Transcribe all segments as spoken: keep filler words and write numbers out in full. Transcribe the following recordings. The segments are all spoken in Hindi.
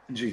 जी,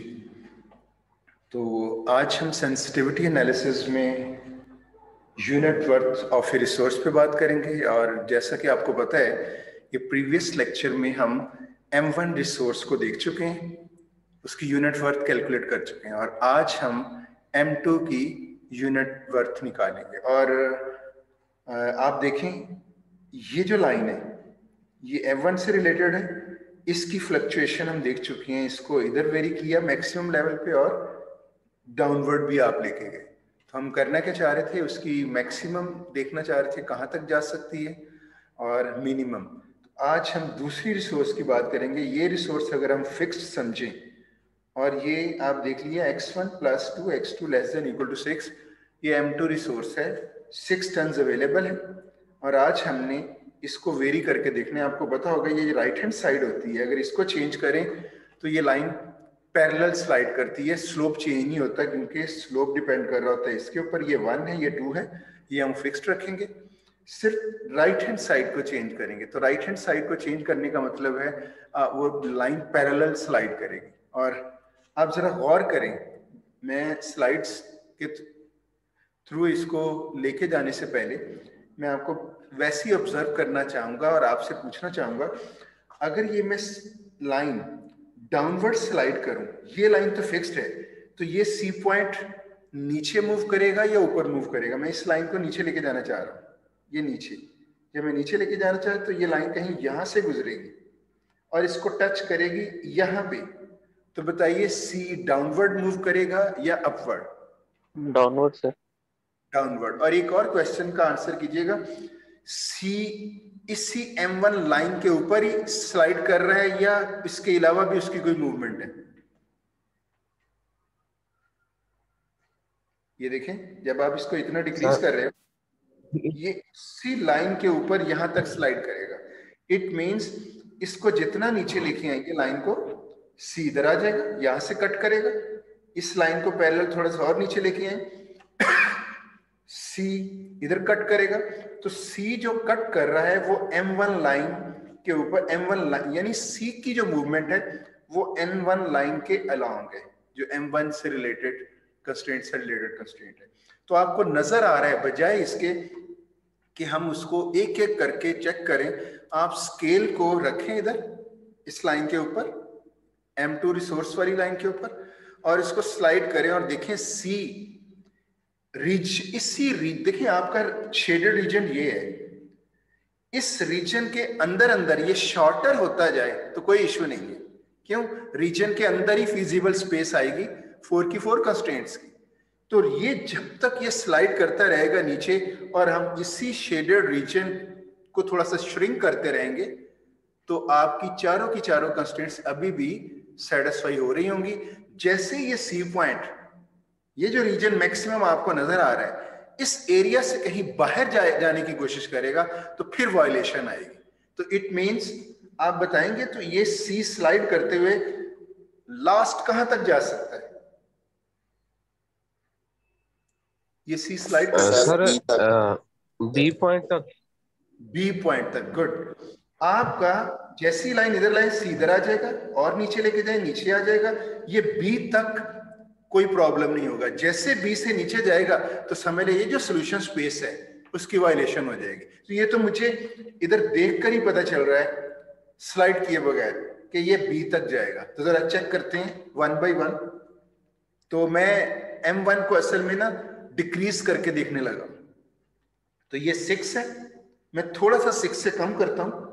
तो आज हम सेंसिटिविटी एनालिसिस में unit worth of a resource पे बात करेंगे। और जैसा कि आपको पता है, ये प्रीवियस लेक्चर में हम एम वन रिसोर्स को देख चुके हैं, उसकी यूनिट वर्थ कैलकुलेट कर चुके हैं, और आज हम एम टू की यूनिट वर्थ निकालेंगे। और आप देखें, ये जो लाइन है ये एम वन से रिलेटेड है। इसकी फ्लक्चुएशन हम देख चुके हैं, इसको इधर वेरी किया मैक्सिमम लेवल पे और डाउनवर्ड भी आप लेके गए। तो हम करना क्या चाह रहे थे, उसकी मैक्सिमम देखना चाह रहे थे कहाँ तक जा सकती है और मिनिमम। तो आज हम दूसरी रिसोर्स की बात करेंगे। ये रिसोर्स अगर हम फिक्स्ड समझें, और ये आप देख लिया X one plus two x two less than equal to six, ये एम टू रिसोर्स है, सिक्स टन्स अवेलेबल है। और आज हमने इसको वेरी करके देखने, आपको पता होगा ये राइट हैंड साइड होती है, अगर इसको चेंज करें तो ये लाइन पैरेलल स्लाइड करती है, स्लोप चेंज नहीं होता क्योंकि स्लोप डिपेंड कर रहा होता है इसके ऊपर। ये वन है, ये टू है, ये हम फिक्स्ड रखेंगे, सिर्फ राइट हैंड साइड को चेंज करेंगे। तो राइट हैंड साइड को चेंज करने का मतलब है आ, वो लाइन पैरेलल स्लाइड करेगी। और आप जरा गौर करें, मैं स्लाइड्स के थ्रू इसको लेके जाने से पहले मैं आपको वैसे ही ऑब्जर्व करना चाहूंगा और आपसे पूछना चाहूंगा, अगर ये मैं लाइन डाउनवर्ड स्लाइड करूं, ये लाइन तो फिक्स्ड है, तो ये सी पॉइंट नीचे मूव करेगा या ऊपर मूव करेगा? मैं इस लाइन को नीचे लेके जाना चाह रहा हूं, ये नीचे। जब मैं नीचे लेके जाना चाह रहा हूं तो ये लाइन कहीं यहां से गुजरेगी और इसको टच करेगी यहां पे। तो बताइए, सी डाउनवर्ड मूव करेगा या अपवर्ड? Downward sir. डाउनवर्ड। और एक और क्वेश्चन का आंसर कीजिएगा, सी इसी एम वन लाइन के ऊपर ही स्लाइड कर रहा है या इसके अलावा भी उसकी कोई मूवमेंट है? ये देखें, जब आप इसको इतना डिक्रीज कर रहे हो, ये सी लाइन के ऊपर यहां तक स्लाइड करेगा। इट मींस इसको जितना नीचे लेके आएंगे लाइन को, सी इधर आ जाएगा, यहां से कट करेगा। इस लाइन को पैरेलल थोड़ा सा और नीचे लेके आए, सी इधर कट करेगा। तो सी जो कट कर रहा है वो एम वन लाइन के ऊपर, एम वन लाइन यानी सी की जो मूवमेंट है वो एम वन लाइन के अलोंग है, जो एम वन से रिलेटेड कंस्ट्रेंट से रिलेटेड कंस्ट्रेंट है। तो आपको नजर आ रहा है, बजाय इसके कि हम उसको एक एक करके चेक करें, आप स्केल को रखें इधर इस लाइन के ऊपर, एम टू रिसोर्स वाली लाइन के ऊपर, और इसको स्लाइड करें और देखें सी रीज, इसी रीज देखिए आपका शेडेड रीजन ये है, इस रीजन के अंदर अंदर ये शॉर्टर होता जाए तो कोई इश्यू नहीं है। क्यों? रीजन के अंदर ही फिजिबल स्पेस आएगी फोर की फोर कंस्ट्रेंट्स की। तो ये जब तक ये स्लाइड करता रहेगा नीचे और हम इसी शेडेड रीजन को थोड़ा सा श्रिंक करते रहेंगे, तो आपकी चारों की चारों कंस्ट्रेंट्स अभी भी सेटिस्फाई हो रही होंगी। जैसे ये सी पॉइंट, ये जो रीजन मैक्सिमम आपको नजर आ रहा है, इस एरिया से कहीं बाहर जा, जाने की कोशिश करेगा तो फिर वायलेशन आएगी। तो इट मींस आप बताएंगे तो ये सी स्लाइड करते हुए लास्ट कहां तक जा सकता है? ये C slide sir B point तक। बी पॉइंट तक, गुड। आपका जैसी लाइन इधर लाइन सी इधर आ जाएगा और नीचे लेके जाए नीचे आ जाएगा, ये बी तक कोई प्रॉब्लम नहीं होगा। जैसे बी से नीचे जाएगा तो समझ लीजिए जो सोल्यूशन स्पेस है उसकी वायलेशन हो जाएगी। तो ये तो मुझे इधर देखकर ही पता चल रहा है स्लाइड किए बगैर कि ये बी तक जाएगा। तो जरा चेक करते हैं वन बाई वन। तो मैं एम वन को असल में ना डिक्रीज करके देखने लगा। तो ये सिक्स है, मैं थोड़ा सा सिक्स से कम करता हूं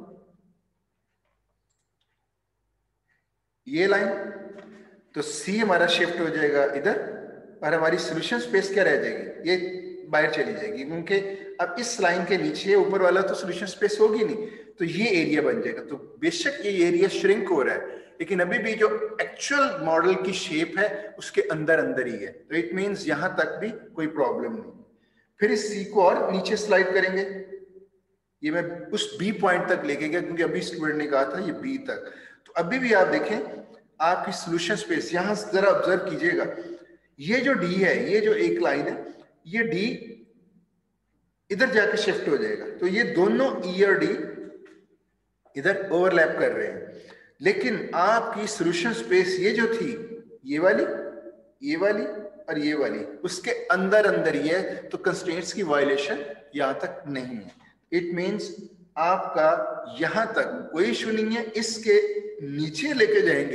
ये लाइन, तो सी हमारा शिफ्ट हो जाएगा इधर और हमारी सोल्यूशन स्पेस क्या रह जाएगी? ये बाहर चली जाएगी, क्योंकि अब इस लाइन के नीचे ऊपर वाला तो सोल्यूशन स्पेस होगी नहीं, तो ये एरिया बन जाएगा। तो बेशक ये एरिया श्रिंक हो रहा है, लेकिन अभी भी जो एक्चुअल मॉडल की शेप है उसके अंदर अंदर ही है। तो इट मींस यहां तक भी कोई प्रॉब्लम नहीं। फिर इस सी को और नीचे स्लाइड करेंगे, ये मैं उस बी पॉइंट तक लेके गया क्योंकि अभी स्टूडेंट ने कहा था ये बी तक। तो अभी भी आप देखें आपकी सोल्यूशन स्पेस, यहां जरा ऑब्जर्व कीजिएगा, ये जो डी है, ये जो एक लाइन है, ये डी इधर जाके शिफ्ट हो जाएगा। तो ये दोनों ई और डी इधर ओवरलैप कर रहे हैं, लेकिन आपकी सोल्यूशन स्पेस ये जो थी ये वाली, ये वाली और ये वाली, उसके अंदर अंदर ये है, तो कंस्ट्रेंट्स की वायलेशन यहां तक नहीं है। इट मींस आपका यहां तक कोई इशू नहीं है, इसके नीचे लेके जाएंगे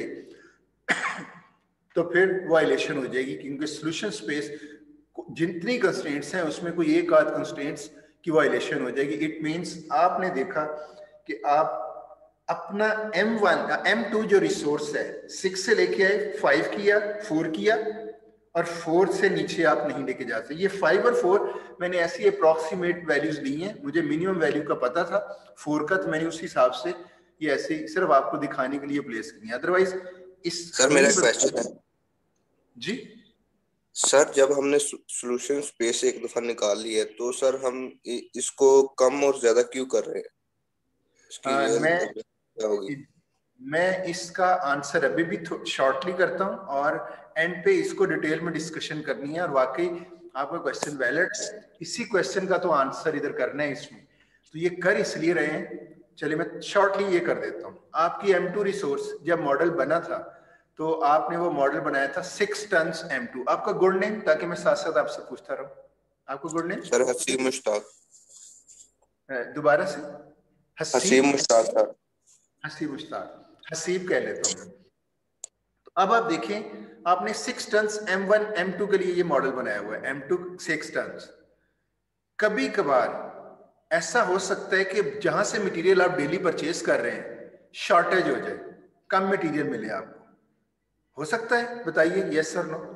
तो फिर वायलेशन हो जाएगी, क्योंकि सॉल्यूशन स्पेस जितनी कंस्ट्रेंट्स हैं उसमें कोई एक आध कंस्ट्रेंट्स की वायलेशन हो जाएगी। इट मींस आपने देखा कि आप अपना एम वन एम टू जो रिसोर्स है सिक्स से लेके आए, फाइव किया, फोर किया, और फोर से नीचे आप नहीं लेके जा सकते। ये फाइव और फोर मैंने ऐसी अप्रॉक्सीमेट वैल्यूज ली हैं, मुझे मिनिमम वैल्यू का पता था फोर का, तो मैंने उस हिसाब से ये ऐसे सिर्फ आपको दिखाने के लिए प्लेस की, अदरवाइज इस सर मेरा क्वेश्चन है जी सर, जब हमने सॉल्यूशन स्पेस एक दफा निकाल ली है तो सर हम इसको कम और ज्यादा क्यों कर रहे हैं? इसकी आ, मैं क्या होगी? मैं इसका आंसर अभी भी शॉर्टली करता हूं और एंड पे इसको डिटेल में डिस्कशन करनी है, और वाकई आपका क्वेश्चन वैलिड है, इसी क्वेश्चन का तो आंसर इधर करना है इसमें, तो ये कर इसलिए रहे हैं। चलिए मैं शॉर्टली ये कर देता हूँ। आपकी एम टू रिसोर्स जब मॉडल बना था तो आपने वो मॉडल बनाया था सिक्स टन्स एम टू। आपका गुड नेम, ताकि मैं साथ साथ आपसे पूछता रहूं, आपका good name? Sir Haseeb Mushtaq. दोबारा से? हसीब मुश्ताक सर। हसीब मुश्ताक, हसीब कह लेता हूं। तो अब आप देखें, आपने six tons M one M two के लिए ये मॉडल बनाया हुआ है, एम टू सिक्स टन्स। कभी कभार ऐसा हो सकता है कि जहां से मटेरियल आप डेली परचेज कर रहे हैं शॉर्टेज हो जाए, कम मटेरियल मिले आपको, हो सकता है? बताइए yes sir no.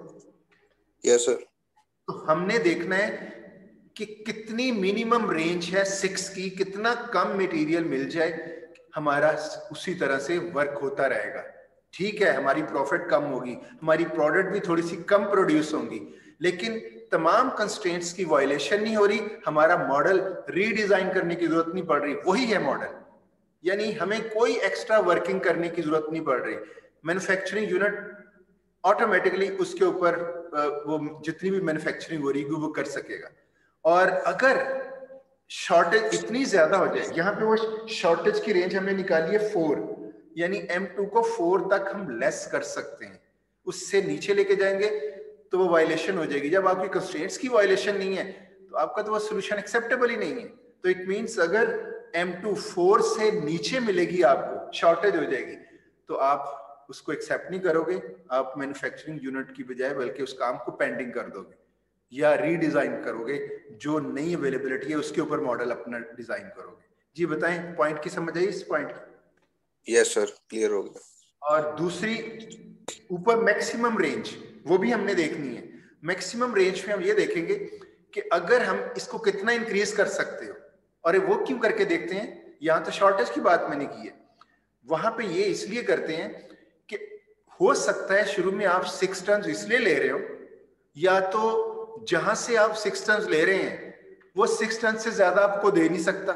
Yes sir. तो हमने देखना है कि कितनी मिनिमम रेंज है सिक्स की, कितना कम मटेरियल मिल जाए, हमारा उसी तरह से वर्क होता रहेगा। ठीक है, हमारी प्रॉफिट कम होगी, हमारी प्रोडक्ट भी थोड़ी सी कम प्रोड्यूस होंगी, लेकिन तमाम कंस्ट्रेंट्स की वायलेशन नहीं हो रही, हमारा मॉडल रीडिजाइन करने की जरूरत नहीं पड़ रही, वही है मॉडल, यानी हमें कोई एक्स्ट्रा वर्किंग करने की जरूरत नहीं पड़ रही। मैन्युफैक्चरिंग यूनिट ऑटोमेटिकली उसके ऊपर वो जितनी भी मैन्युफैक्चरिंग हो रही है वो कर सकेगा। और अगर शॉर्टेज इतनी ज्यादा हो जाए, यहाँ पे वो शॉर्टेज की रेंज हमने निकाली है फोर, यानी एम टू को फोर तक हम लेस कर सकते हैं, उससे नीचे लेके जाएंगे तो वो वायलेशन हो जाएगी। जब आपकी कंस्ट्रेंट्स की वायलेशन नहीं है तो आपका तो वो सोल्यूशन एक्सेप्टेबल ही नहीं है। तो इट मींस अगर एम टू फोर से नीचे मिलेगी आपको, शॉर्टेज हो जाएगी, तो आप उसको एक्सेप्ट नहीं करोगे, आप मैन्युफैक्चरिंग यूनिट की बजाय बल्कि उस काम को पेंडिंग कर दोगे या रीडिजाइन करोगे, जो नई अवेलेबिलिटी है उसके ऊपर मॉडल अपना डिजाइन करोगे। जी बताएं, पॉइंट की समझ आई इस पॉइंट की? यस सर, क्लियर हो गया। और दूसरी ऊपर मैक्सिमम रेंज, वो भी हमने देखनी है। मैक्सिमम रेंज में हम ये देखेंगे कि अगर हम इसको कितना इंक्रीज कर सकते हो, और वो क्यों करके देखते हैं, यहां तो शॉर्टेज की बात मैंने की है, वहां पे ये इसलिए करते हैं कि हो सकता है शुरू में आप सिक्स टन इसलिए ले रहे हो, या तो जहां से आप सिक्स टन ले रहे हैं वो सिक्स टन से ज्यादा आपको दे नहीं सकता,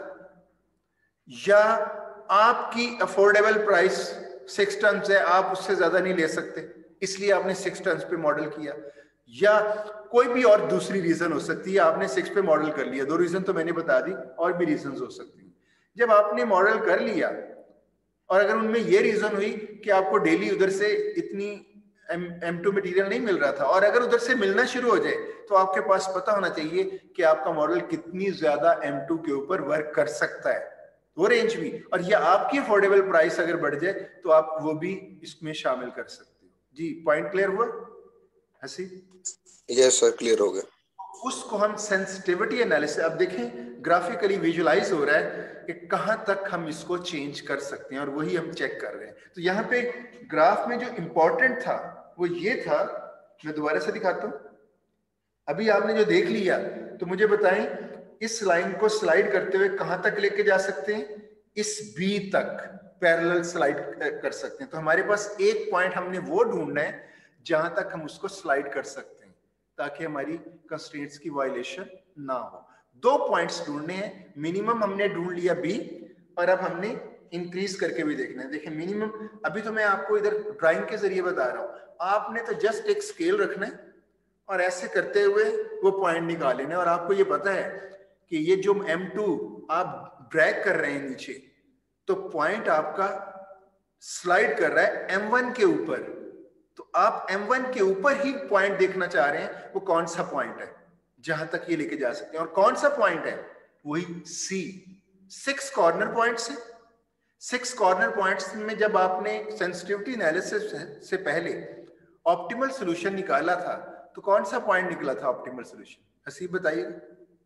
या आपकी अफोर्डेबल प्राइस सिक्स टन है, आप उससे ज्यादा नहीं ले सकते, इसलिए आपने सिक्स टन पे मॉडल किया, या कोई भी और दूसरी रीजन हो सकती है, आपने सिक्स पे मॉडल कर लिया। दो रीजन तो मैंने बता दी, और भी रीजन हो सकती हैं। जब आपने मॉडल कर लिया और अगर उनमें ये रीजन हुई कि आपको डेली उधर से इतनी एम टू मटेरियल नहीं मिल रहा था, और अगर उधर से मिलना शुरू हो जाए, तो आपके पास पता होना चाहिए कि आपका मॉडल कितनी ज्यादा एम टू के ऊपर वर्क कर सकता है, वो रेंज भी, और ये आपकी अफोर्डेबल प्राइस अगर बढ़ जाए तो आप वो भी इसमें शामिल कर सकते हो। जी पॉइंट क्लियर हुआ हसी? यस सर, क्लियर हो गया। उसको हम सेंसिटिविटी एनालिसिस, अब देखें ग्राफिकली विजुलाइज हो रहा है कि कहां तक हम इसको चेंज कर सकते हैं, और वही हम चेक कर रहे हैं। तो यहाँ पे ग्राफ में जो इंपॉर्टेंट था वो ये था, मैं दोबारा से दिखाता हूं। अभी आपने जो देख लिया, तो मुझे बताएं इस लाइन को स्लाइड करते हुए कहां तक लेके जा सकते हैं? इस बी तक पैरेलल स्लाइड कर सकते हैं। तो हमारे पास एक पॉइंट हमने वो ढूंढना है जहां तक हम उसको स्लाइड कर सकते हैं, ताकि हमारी कंस्ट्रेंट्स की वायलेशन ना हो। दो पॉइंट्स ढूंढने हैं, मिनिमम हमने ढूंढ लिया बी, और अब हमने इंक्रीज करके भी देखना है। देखिए मिनिमम, अभी तो मैं आपको इधर ड्राइंग के जरिए बता रहा हूं, आपने तो जस्ट एक स्केल रखना है और ऐसे करते हुए वो पॉइंट निकाल लेना है। और आपको ये पता है कि ये जो एम टू आप ड्रैग कर रहे हैं नीचे, तो पॉइंट आपका स्लाइड कर रहा है एम वन के ऊपर, तो आप एम वन के ऊपर ही पॉइंट देखना चाह रहे हैं, वो कौन सा पॉइंट है जहां तक ये लेके जा सकते हैं, और कौन सा पॉइंट है, वही सी। सिक्स कॉर्नर पॉइंट्स है। सिक्स कॉर्नर पॉइंट्स में जब आपने सेंसिटिविटी एनालिसिस से पहले ऑप्टिमल सॉल्यूशन निकाला था, तो कौन सा पॉइंट निकला था ऑप्टिमल सॉल्यूशन? हसीब बताइएगा।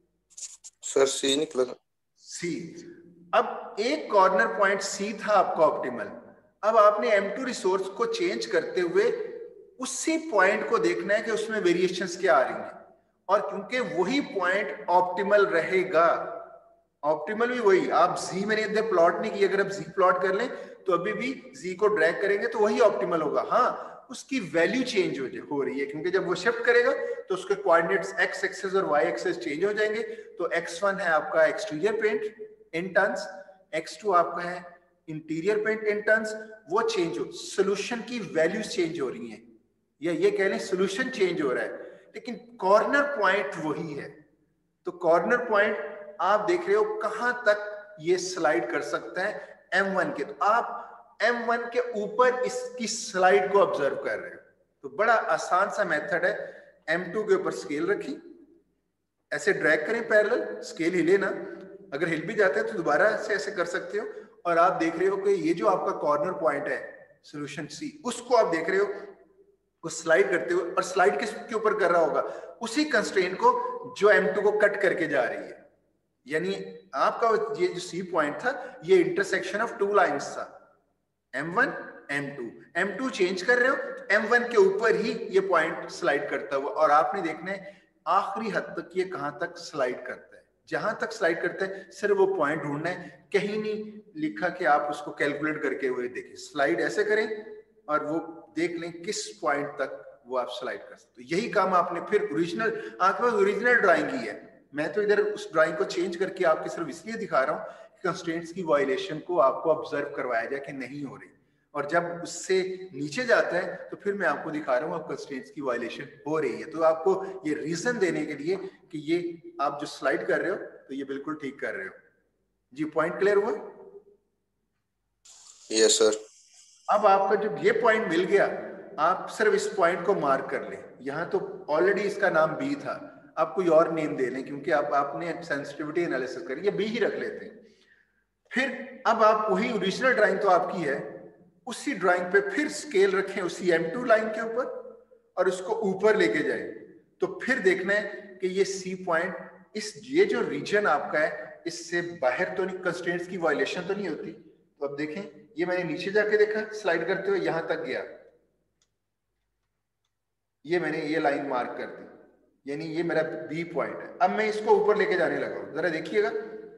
सर सी निकला था। सी। अब एक कॉर्नर पॉइंट सी था आपका ऑप्टिमल। अब आपने एम टू रिसोर्स को चेंज करते हुए उसी पॉइंट को देखना है कि उसमें वेरिएशंस क्या आ रही हैं, और क्योंकि वही पॉइंट ऑप्टिमल रहेगा, ऑप्टिमल भी वही, आप जी मैंने इधर प्लॉट नहीं किया, अगर आप जी प्लॉट कर लें तो अभी भी जी को ड्रैग करेंगे तो वही ऑप्टिमल होगा। हाँ, उसकी वैल्यू चेंज हो हो रही है, क्योंकि जब वो शिफ्ट करेगा तो उसके कोऑर्डिनेट्स एक्स एक्सिस और वाई एक्सिस चेंज हो जाएंगे। तो एक्स वन है आपका exterior paint in tons, X two आपका है इंटीरियर पेंट इन टन्स, वो चेंज हो, सोल्यूशन की वैल्यूज चेंज हो रही हैं, या ये कह लें सोल्यूशन चेंज हो रहा है, लेकिन कॉर्नर पॉइंट वही है। तो कॉर्नर पॉइंट आप देख रहे हो कहां तक ये स्लाइड कर सकता है एम वन के, तो आप एम वन के ऊपर इसकी स्लाइड को ऑब्जर्व कर रहे हो। तो बड़ा आसान सा मेथड है, एम टू के ऊपर स्केल रखी, ऐसे ड्रैग करें पैरेलल, स्केल हिले ना, अगर हिल भी जाते हैं तो दोबारा से ऐसे कर सकते हो, और आप देख रहे हो कि ये जो आपका कॉर्नर पॉइंट है सॉल्यूशन सी, उसको आप देख रहे हो को स्लाइड करते हुए, और स्लाइड किस के ऊपर कर रहा होगा, उसी कंस्ट्रेंट को जो एम टू को कट करके जा रही है। यानी आपका ये जो सी पॉइंट था, ये इंटरसेक्शन ऑफ टू लाइंस था, M one M two. M two change कर रहे हो, एम वन के ऊपर ही ये पॉइंट स्लाइड करता हुआ, और आपने देखना है आखिरी हद तक ये कहां तक स्लाइड करता है। जहां तक स्लाइड करता है सिर्फ वो पॉइंट ढूंढना है, कहीं नहीं लिखा कि आप उसको कैलकुलेट करके हुए देखिए। स्लाइड ऐसे करें और वो देख लें किस पॉइंट तक वो आप स्लाइड कर सकते हो। यही काम आपने फिर ओरिजिनल, आपके पास ओरिजिनल ड्राइंग ही है, मैं तो इधर उस ड्राइंग को चेंज करके आपके सिर्फ इसलिए दिखा रहा हूँ कि कंस्ट्रेंट्स की वायलेशन को आपको ऑब्जर्व करवाया जाए कि नहीं हो रही, और जब उससे नीचे जाता है तो फिर मैं आपको दिखा रहा हूँ अब कंस्ट्रेंट्स की वायलेशन हो रही है। तो आपको ये रीजन देने के लिए कि ये आप जो स्लाइड कर रहे हो तो ये बिल्कुल ठीक कर रहे हो। जी, पॉइंट क्लियर हुआ? Yes sir. अब आपका जब ये पॉइंट मिल गया, आप सिर्फ इस पॉइंट को मार्क कर लें। यहाँ तो ऑलरेडी इसका नाम बी था, आप कोई और नेम दे लें, क्योंकि आप आपने सेंसिटिविटी एनालिसिस करी, ये बी ही रख लेते हैं। फिर अब आप वही ओरिजिनल ड्राइंग तो आपकी है, उसी ड्राइंग पे फिर स्केल रखें उसी एम टू लाइन के ऊपर, और उसको ऊपर लेके जाएं। तो फिर देखना है कि ये सी पॉइंट, इस ये जो रीजन आपका है, इससे बाहर तो नहीं, कंस्ट्रेंट्स की वायलेशन तो नहीं होती। तो अब देखें, ये मैंने नीचे जाके देखा स्लाइड करते हुए, यहां तक गया, ये मैंने ये लाइन मार्क कर दी, यानी ये मेरा बी पॉइंट है। अब मैं इसको ऊपर लेके जाने लगा हूं, जरा देखिएगा,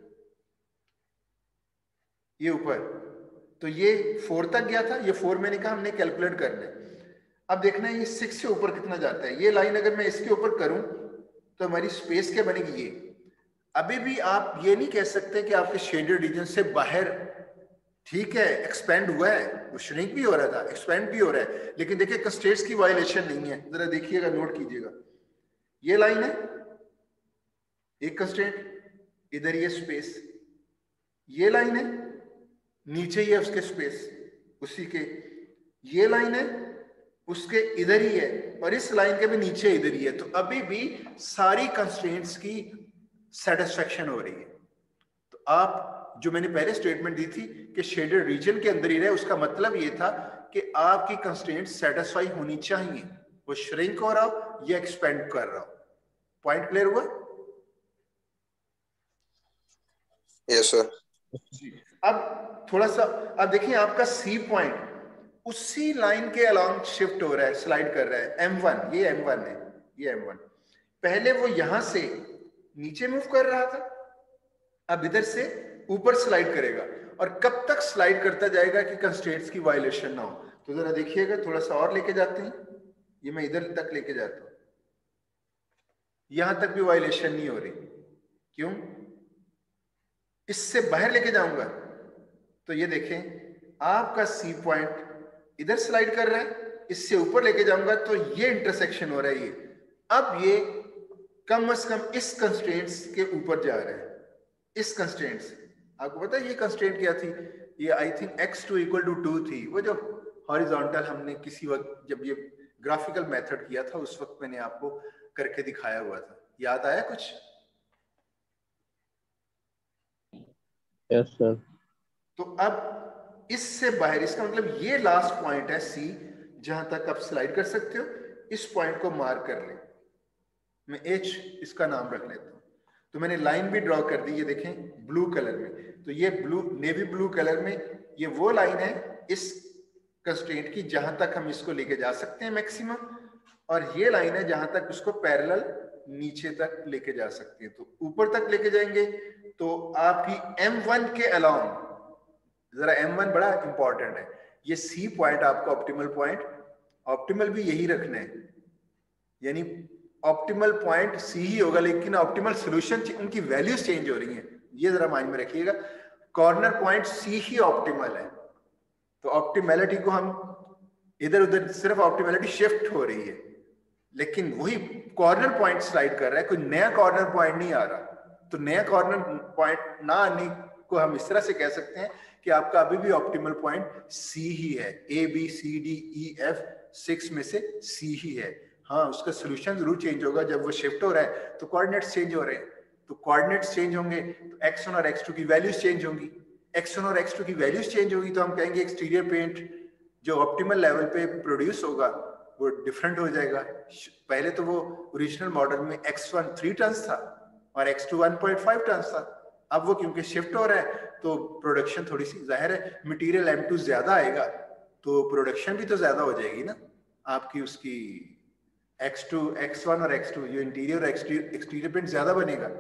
ये ऊपर, तो ये फोर तक गया था, ये फोर मैंने कहा हमने कैलकुलेट करना है। अब देखना है ये सिक्स से ऊपर कितना जाता है। ये लाइन अगर मैं इसके ऊपर करूं तो हमारी स्पेस क्या बनेगी, ये। अभी भी आप ये नहीं कह सकते कि आपके शेडेड रीजन से बाहर, ठीक है, एक्सपेंड हुआ है, वो श्रिंक भी हो रहा था, एक्सपेंड भी हो रहा है, लेकिन देखिए कंस्ट्रेंट्स की वायलेशन नहीं है। जरा देखिएगा, नोट कीजिएगा, ये लाइन है एक कंस्ट्रेंट, इधर ये स्पेस, ये लाइन है नीचे ही है उसके स्पेस, उसी के ये लाइन है उसके इधर ही है, और इस लाइन के भी नीचे इधर ही है। तो अभी भी सारी कंस्ट्रेंट्स की सेटिस्फेक्शन हो रही है। तो आप जो मैंने पहले स्टेटमेंट दी थी कि शेडेड रीजन के अंदर ही रहे, उसका मतलब ये था कि आपकी कंस्ट्रेंट्स सेटिस्फाई होनी चाहिए, वो श्रिंक हो रहा हो या एक्सपेंड कर रहा हो। पॉइंट क्लियर हुआ? Yes sir. जी। अब थोड़ा सा, अब देखिए आपका सी पॉइंट उसी लाइन के अलोंग शिफ्ट हो रहा है, स्लाइड कर रहा है, एम वन, ये एम वन है, ये एम वन। पहले वो यहां से नीचे मूव कर रहा था, अब इधर से ऊपर स्लाइड करेगा, और कब तक स्लाइड करता जाएगा कि कंस्ट्रेंट्स की वायलेशन ना हो। तो जरा देखिएगा, थोड़ा सा और लेके जाते हैं, ये मैं इधर तक लेके जाता हूं, यहां तक भी वायलेशन नहीं हो रही। क्यों? इससे बाहर लेके जाऊंगा तो ये देखें आपका सी पॉइंट इधर स्लाइड कर रहा है, इससे ऊपर लेके जाऊंगा तो ये इंटरसेक्शन हो रहा है, ये अब ये कम से कम इस कंस्ट्रेंट्स के ऊपर जा रहा है, इस कंस्ट्रेंट्स। आपको पता है ये कंस्ट्रेंट क्या थी? ये I think X two equal to two थी, वो जो हॉरिजॉन्टल हमने किसी वक्त जब ये ग्राफिकल मेथड किया था उस वक्त मैंने आपको करके दिखाया हुआ था, याद आया कुछ? Yes sir. तो अब इससे बाहर, इसका मतलब ये लास्ट पॉइंट है सी, जहां तक आप स्लाइड कर सकते हो, इस पॉइंट को मार्क कर ले। मैं एच इसका नाम रख लेता हूं। तो मैंने लाइन भी ड्रॉ कर दी, ये देखें ब्लू कलर में। तो ये ब्लू, नेवी ब्लू कलर में ये वो लाइन है इस कंस्ट्रेंट की जहां तक हम इसको लेके जा सकते हैं मैक्सिमम, और ये लाइन है जहां तक उसको पैरेलल नीचे तक लेके जा सकते हैं। तो ऊपर तक लेके जाएंगे तो आपकी एम वन के अलाउंग, जरा एम वन बड़ा इंपॉर्टेंट है, ये सी पॉइंट आपको ऑप्टिमल पॉइंट, ऑप्टिमल भी यही रखना है, यानी ऑप्टिमल पॉइंट सी ही होगा, लेकिन ऑप्टिमल सॉल्यूशन उनकी वैल्यूज चेंज हो रही हैं, ये जरा माइंड में रखिएगा। कॉर्नर पॉइंट सी ही ऑप्टिमल है, तो ऑप्टिमैलिटी को हम इधर उधर, सिर्फ ऑप्टिमैलिटी शिफ्ट हो रही है, लेकिन वही कॉर्नर पॉइंट स्लाइड कर रहा है, कोई नया कॉर्नर पॉइंट नहीं आ रहा। तो नया कॉर्नर पॉइंट ना आने को हम इस तरह से कह सकते हैं कि आपका अभी भी ऑप्टिमल पॉइंट सी ही है, A B C D E F six में से सी ही है। हाँ, उसका सोल्यूशन जरूर चेंज होगा, जब वो शिफ्ट हो रहा है तो कोऑर्डिनेट्स चेंज हो रहे हैं, तो कोऑर्डिनेट्स चेंज होंगे तो एक्स वन और एक्स टू की वैल्यूज चेंज होंगी, एक्स वन और एक्स टू की वैल्यूज चेंज होगी तो हम कहेंगे एक्सटीरियर पेंट जो ऑप्टिमल लेवल पे प्रोड्यूस होगा वो डिफरेंट हो जाएगा। पहले तो वो ओरिजिनल मॉडल में एक्स वन थ्री टन्स था और X two one point five tons था, अब वो क्योंकि शिफ्ट हो रहा है तो प्रोडक्शन थोड़ी सी, जाहिर है मटेरियल एम टू ज्यादा आएगा तो प्रोडक्शन भी तो ज्यादा हो जाएगी ना आपकी, उसकी एक्स टू एक्स वन और एक्स टू जो इंटीरियर और एक्सटीरियर पेंट ज्यादा बनेगा।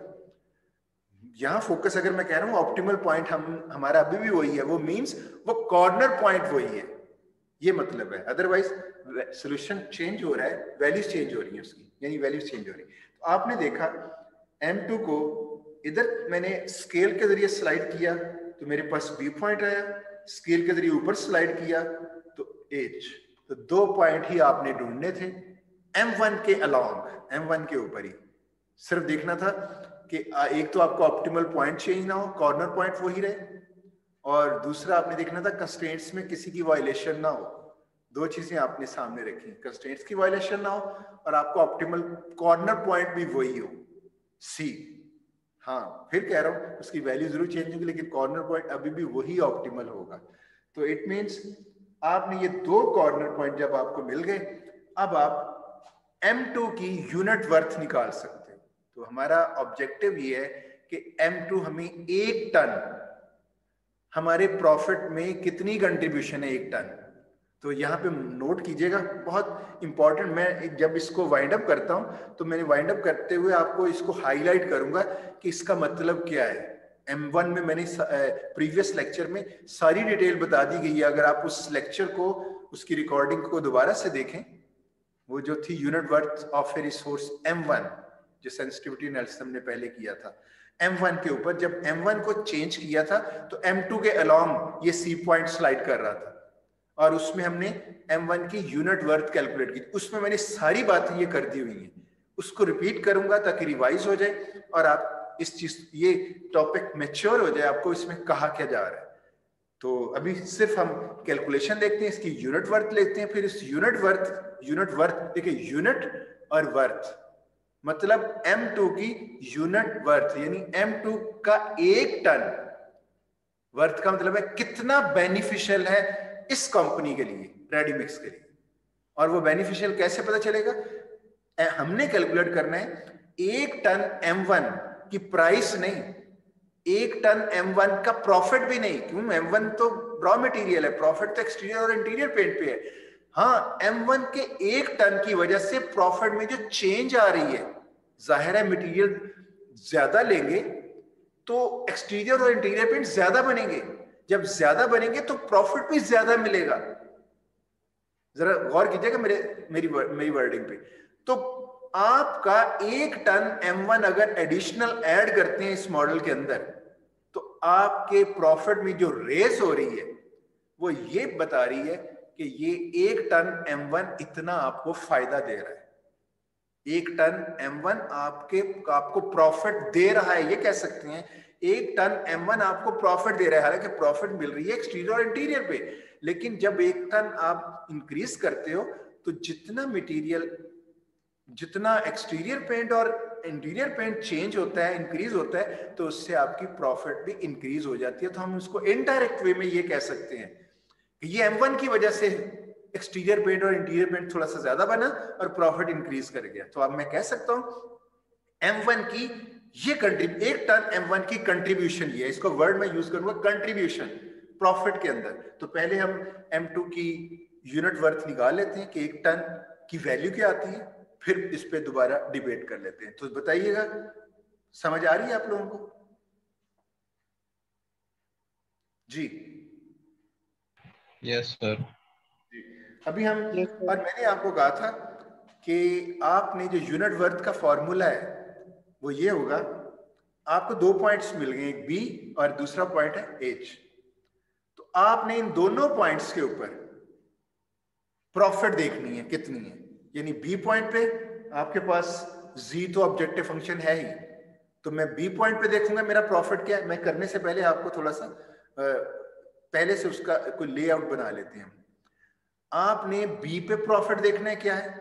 यहाँ फोकस अगर मैं कह रहा हूँ ऑप्टिमल पॉइंट हम हमारा अभी भी वही है, वो मींस वो कॉर्नर पॉइंट वही है, ये मतलब है। अदरवाइज सॉल्यूशन चेंज हो रहा है, वैल्यूज चेंज हो रही है उसकी, यानी वैल्यूज चेंज हो रही है। तो आपने देखा एम टू को इधर मैंने स्केल के जरिए स्लाइड किया तो मेरे पास बी पॉइंट आया, स्केल के जरिए ऊपर स्लाइड किया तो एच। तो दो पॉइंट ही आपने ढूंढने थे एम वन के अलोंग, एम वन के ऊपर ही सिर्फ देखना था कि एक तो आपको ऑप्टिमल पॉइंट चेंज ना हो, कॉर्नर पॉइंट वही रहे, और दूसरा आपने देखना था कंस्ट्रेंट्स में किसी की वायलेशन ना हो। दो चीजें आपने सामने रखी, कंस्ट्रेंट्स की वायलेशन ना हो और आपको ऑप्टिमल कॉर्नर पॉइंट भी वही हो, सी। हाँ, फिर कह रहा हूं उसकी वैल्यू जरूर चेंज होगी लेकिन कॉर्नर पॉइंट अभी भी वही ऑप्टिमल होगा। तो इट मींस आपने ये दो कॉर्नर पॉइंट जब आपको मिल गए, अब आप एम टू की यूनिट वर्थ निकाल सकते हो। तो हमारा ऑब्जेक्टिव ये है कि एम टू हमें एक टन, हमारे प्रॉफिट में कितनी कंट्रीब्यूशन है एक टन, तो यहाँ पे नोट कीजिएगा, बहुत इंपॉर्टेंट। मैं जब इसको वाइंड अप करता हूँ तो मैंने वाइंड अप करते हुए आपको इसको हाईलाइट करूंगा कि इसका मतलब क्या है। एम वन में मैंने प्रीवियस लेक्चर में सारी डिटेल बता दी गई है, अगर आप उस लेक्चर को, उसकी रिकॉर्डिंग को दोबारा से देखें, वो जो थी unit worth of a resource M one, जो सेंसिटिविटी एनालिसिस हमने पहले किया था एम वन के ऊपर, जब एम वन को चेंज किया था तो एम टू के अलोंग ये सी पॉइंट स्लाइड कर रहा था और उसमें हमने एम वन की यूनिट वर्थ कैलकुलेट की। उसमें मैंने सारी बातें ये कर दी हुई हैं, उसको रिपीट करूंगा ताकि रिवाइज हो जाए और आप इस चीज, ये टॉपिक मैच्योर हो जाए, आपको इसमें कहा क्या जा रहा है। तो अभी सिर्फ हम कैलकुलेशन देखते हैं, इसकी यूनिट वर्थ लेते हैं, फिर इस यूनिट वर्थ, यूनिट वर्थ देखिए, यूनिट और वर्थ मतलब एम टू की यूनिट वर्थ, यानी एम टू का एक टन, वर्थ का मतलब है कितना बेनिफिशियल है इस कंपनी के लिए, रेडीमिक्स के लिए। और वो बेनिफिशियल कैसे पता चलेगा, हमने कैलकुलेट करना है एक टन एम वन की प्राइस नहीं, एक टन एम वन का प्रॉफिट भी नहीं, क्यों, एम वन तो रॉ मटेरियल है, प्रॉफिट तो एक्सटीरियर और इंटीरियर पेंट पे है। हाँ, एम वन के एक टन की वजह से प्रॉफिट में जो चेंज आ रही है, जाहिर है मटेरियल ज्यादा लेंगे तो एक्सटीरियर और इंटीरियर पेंट ज्यादा बनेंगे, जब ज्यादा बनेंगे तो प्रॉफिट भी ज्यादा मिलेगा। जरा गौर कीजिएगा मेरे मेरी मेरी वर्डिंग पे। तो आपका एक टन एम वन अगर एडिशनल ऐड करते हैं इस मॉडल के अंदर, तो आपके प्रॉफिट में जो रेस हो रही है वो ये बता रही है कि ये एक टन एम वन इतना आपको फायदा दे रहा है, एक टन एम वन आपके आपको प्रॉफिट दे रहा है। ये कह सकते हैं एक टन एम वन आपको प्रॉफिट दे रहा है, हालांकि प्रॉफिट मिल रही है एक्सटीरियर और इंटीरियर पे, लेकिन जब एक टन आप इंक्रीज करते हो तो जितना मटेरियल, जितना एक्सटीरियर पेंट और इंटीरियर पेंट चेंज होता है, इंक्रीज होता है, तो उससे आपकी प्रॉफिट भी इंक्रीज हो जाती है। तो हम उसको इनडायरेक्ट वे में ये कह सकते हैं कि ये एम वन की वजह से एक्सटीरियर पेंट और इंटीरियर पेंट थोड़ा सा ज्यादा बना और प्रॉफिट इंक्रीज कर गया। तो अब मैं कह सकता हूं एम वन की ये कंट्रीब्यूशन, एक टन एम वन की कंट्रीब्यूशन, ये इसको वर्ड में यूज करूंगा कंट्रीब्यूशन प्रॉफिट के अंदर। तो पहले हम एम टू की यूनिट वर्थ निकाल लेते हैं कि एक टन की वैल्यू क्या आती है, फिर इस पे दोबारा डिबेट कर लेते हैं। तो बताइएगा, समझ आ रही है आप लोगों को? जी यस सर। अभी हम yes, और मैंने आपको कहा था कि आपने जो यूनिट वर्थ का फॉर्मूला है वो ये होगा, आपको दो पॉइंट्स मिल गए, एक बी और दूसरा पॉइंट है एच। तो आपने इन दोनों पॉइंट्स के ऊपर प्रॉफिट देखनी है कितनी है, यानी बी पॉइंट पे आपके पास जी तो ऑब्जेक्टिव फंक्शन है ही, तो मैं बी पॉइंट पे देखूंगा मेरा प्रॉफिट क्या है। मैं करने से पहले आपको थोड़ा सा पहले से उसका कोई लेआउट बना लेते हैं। आपने बी पे प्रॉफिट देखना है क्या है,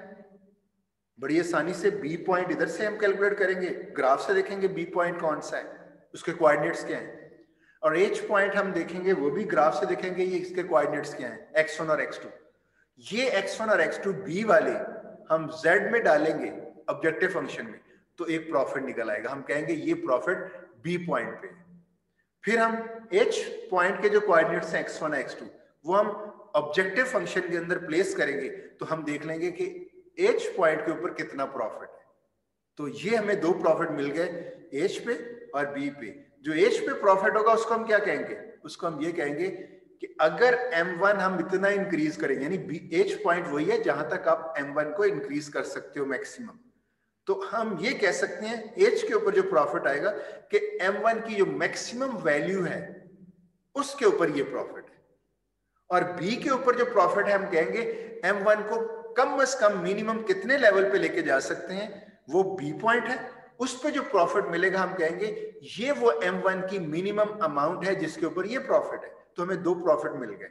बड़ी आसानी से बी पॉइंट इधर से हम कैलकुलेट करेंगे, ग्राफ से देखेंगे बी पॉइंट कौन सा है, उसके कोऑर्डिनेट्स क्या हैं, और एच पॉइंट हम देखेंगे वो भी ग्राफ से देखेंगे, ये इसके कोऑर्डिनेट्स क्या हैं, एक्स वन और एक्स टू। ये एक्स वन और एक्स टू बी वाले हम जेड में डालेंगे ऑब्जेक्टिव फंक्शन में, तो एक प्रॉफिट निकल आएगा, हम कहेंगे ये प्रॉफिट बी पॉइंट पे। फिर हम एच पॉइंट के जो कोऑर्डिनेट्स हैं एक्स वन और एक्स टू वो हम ऑब्जेक्टिव फंक्शन के अंदर प्लेस करेंगे, तो हम देख लेंगे कि एच पॉइंट के ऊपर कितना प्रॉफिट है। तो ये हमें दो प्रॉफिट मिल गए, एच पे और बी पे। जो एच पे प्रॉफिट होगा उसको हम क्या कहेंगे, उसको हम ये कहेंगे कि अगर एम वन हम इतना इंक्रीज करेंगे, यानी बी एच पॉइंट वही है जहां तक आप एम वन को इंक्रीज कर सकते हो मैक्सिमम, तो हम ये कह सकते हैं एच के ऊपर जो प्रॉफिट आएगा कि एम वन की जो मैक्सिमम वैल्यू है उसके ऊपर ये प्रॉफिट है, और बी के ऊपर जो प्रॉफिट है हम कहेंगे एम वन को कम से कम मिनिमम कितने लेवल पे लेके जा सकते हैं, वो बी पॉइंट है, उस पे जो प्रॉफिट मिलेगा हम कहेंगे ये वो एम वन की मिनिमम अमाउंट है जिसके ऊपर ये प्रॉफिट है। तो हमें दो प्रॉफिट मिल गए,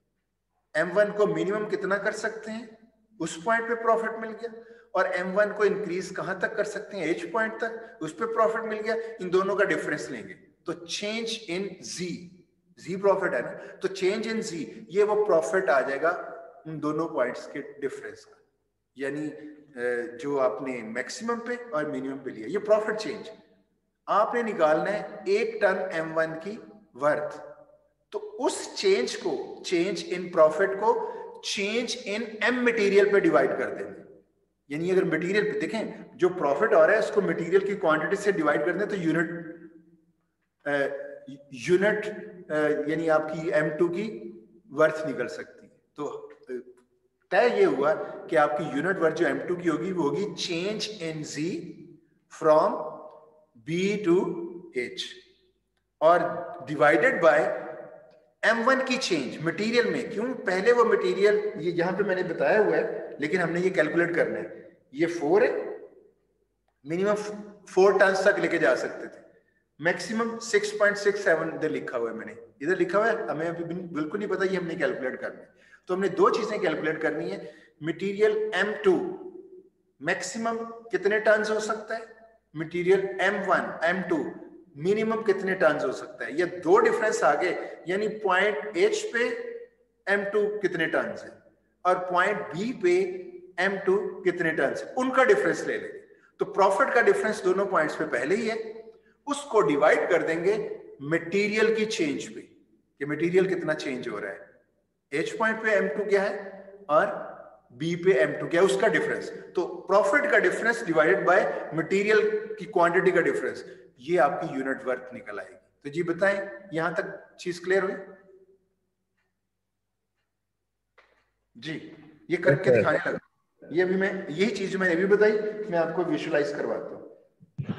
एम वन को मिनिमम कितना कर सकते हैं उस पॉइंट पे प्रॉफिट मिल गया, और एम वन को इंक्रीज कहां तक कर सकते हैं, एच पॉइंट तक, उस पे प्रॉफिट मिल गया। इन दोनों का डिफरेंस लेंगे तो change in ji, ji profit है ना, तो चेंज इन जी ये वो प्रॉफिट आ जाएगा उन दोनों पॉइंट्स के डिफरेंस का, यानी जो आपने मैक्सिमम पे और मिनिमम पे लिया, ये प्रॉफिट चेंज आपने निकालना है एक टन एम वन की वर्थ। तो उस चेंज को, चेंज इन प्रॉफिट को चेंज इन एम मटेरियल पे डिवाइड कर देंगे, यानी अगर मटेरियल पे देखें जो प्रॉफिट आ रहा है उसको मटेरियल की क्वांटिटी से डिवाइड कर दें तो यूनिट यूनिट यानी आपकी एम टू की वर्थ निकल सकती है। तो तय ये हुआ कि आपकी यूनिट वर्थ जो एम टू की होगी वो होगी change in G from B to H, और डिवाइडेड बाय एम वन की चेंज मटेरियल में। क्यों, पहले वो मटेरियल ये यहां पे मैंने बताया हुआ है, लेकिन हमने ये कैलकुलेट करना है, ये फोर है, मिनिमम फोर टन तक लेके जा सकते थे, maximum six point six seven इधर लिखा हुआ है, मैंने इधर लिखा हुआ है, हमें अभी बिल्कुल नहीं पता, ये हमने कैलकुलेट करना है। तो हमने दो चीजें कैलकुलेट करनी है, मटेरियल एम टू मैक्सिमम कितने टन हो सकता है, material M one M two minimum कितने टन हो सकता है, ये दो डिफरेंस आ गए, यानी पॉइंट एच पे एम टू कितने टन है और पॉइंट बी पे एम टू कितने टन है, उनका डिफरेंस ले लेंगे। तो प्रॉफिट का डिफरेंस दोनों पॉइंट्स पे पहले ही है, उसको डिवाइड कर देंगे मटेरियल की चेंज पे कि मटेरियल कितना चेंज हो रहा है, एच पॉइंट पे एम टू क्या है और बी पे एम टू क्या है, उसका डिफरेंस। तो प्रॉफिट का डिफरेंस डिवाइडेड बाय मटेरियल की क्वांटिटी का डिफरेंस, ये आपकी यूनिट वर्थ निकल आएगी। तो जी बताएं, यहां तक चीज क्लियर हुई? जी ये करके दिखाने लगा, ये अभी मैं यही चीज मैंने अभी बताई, मैं आपको विजुअलाइज करवाता हूं।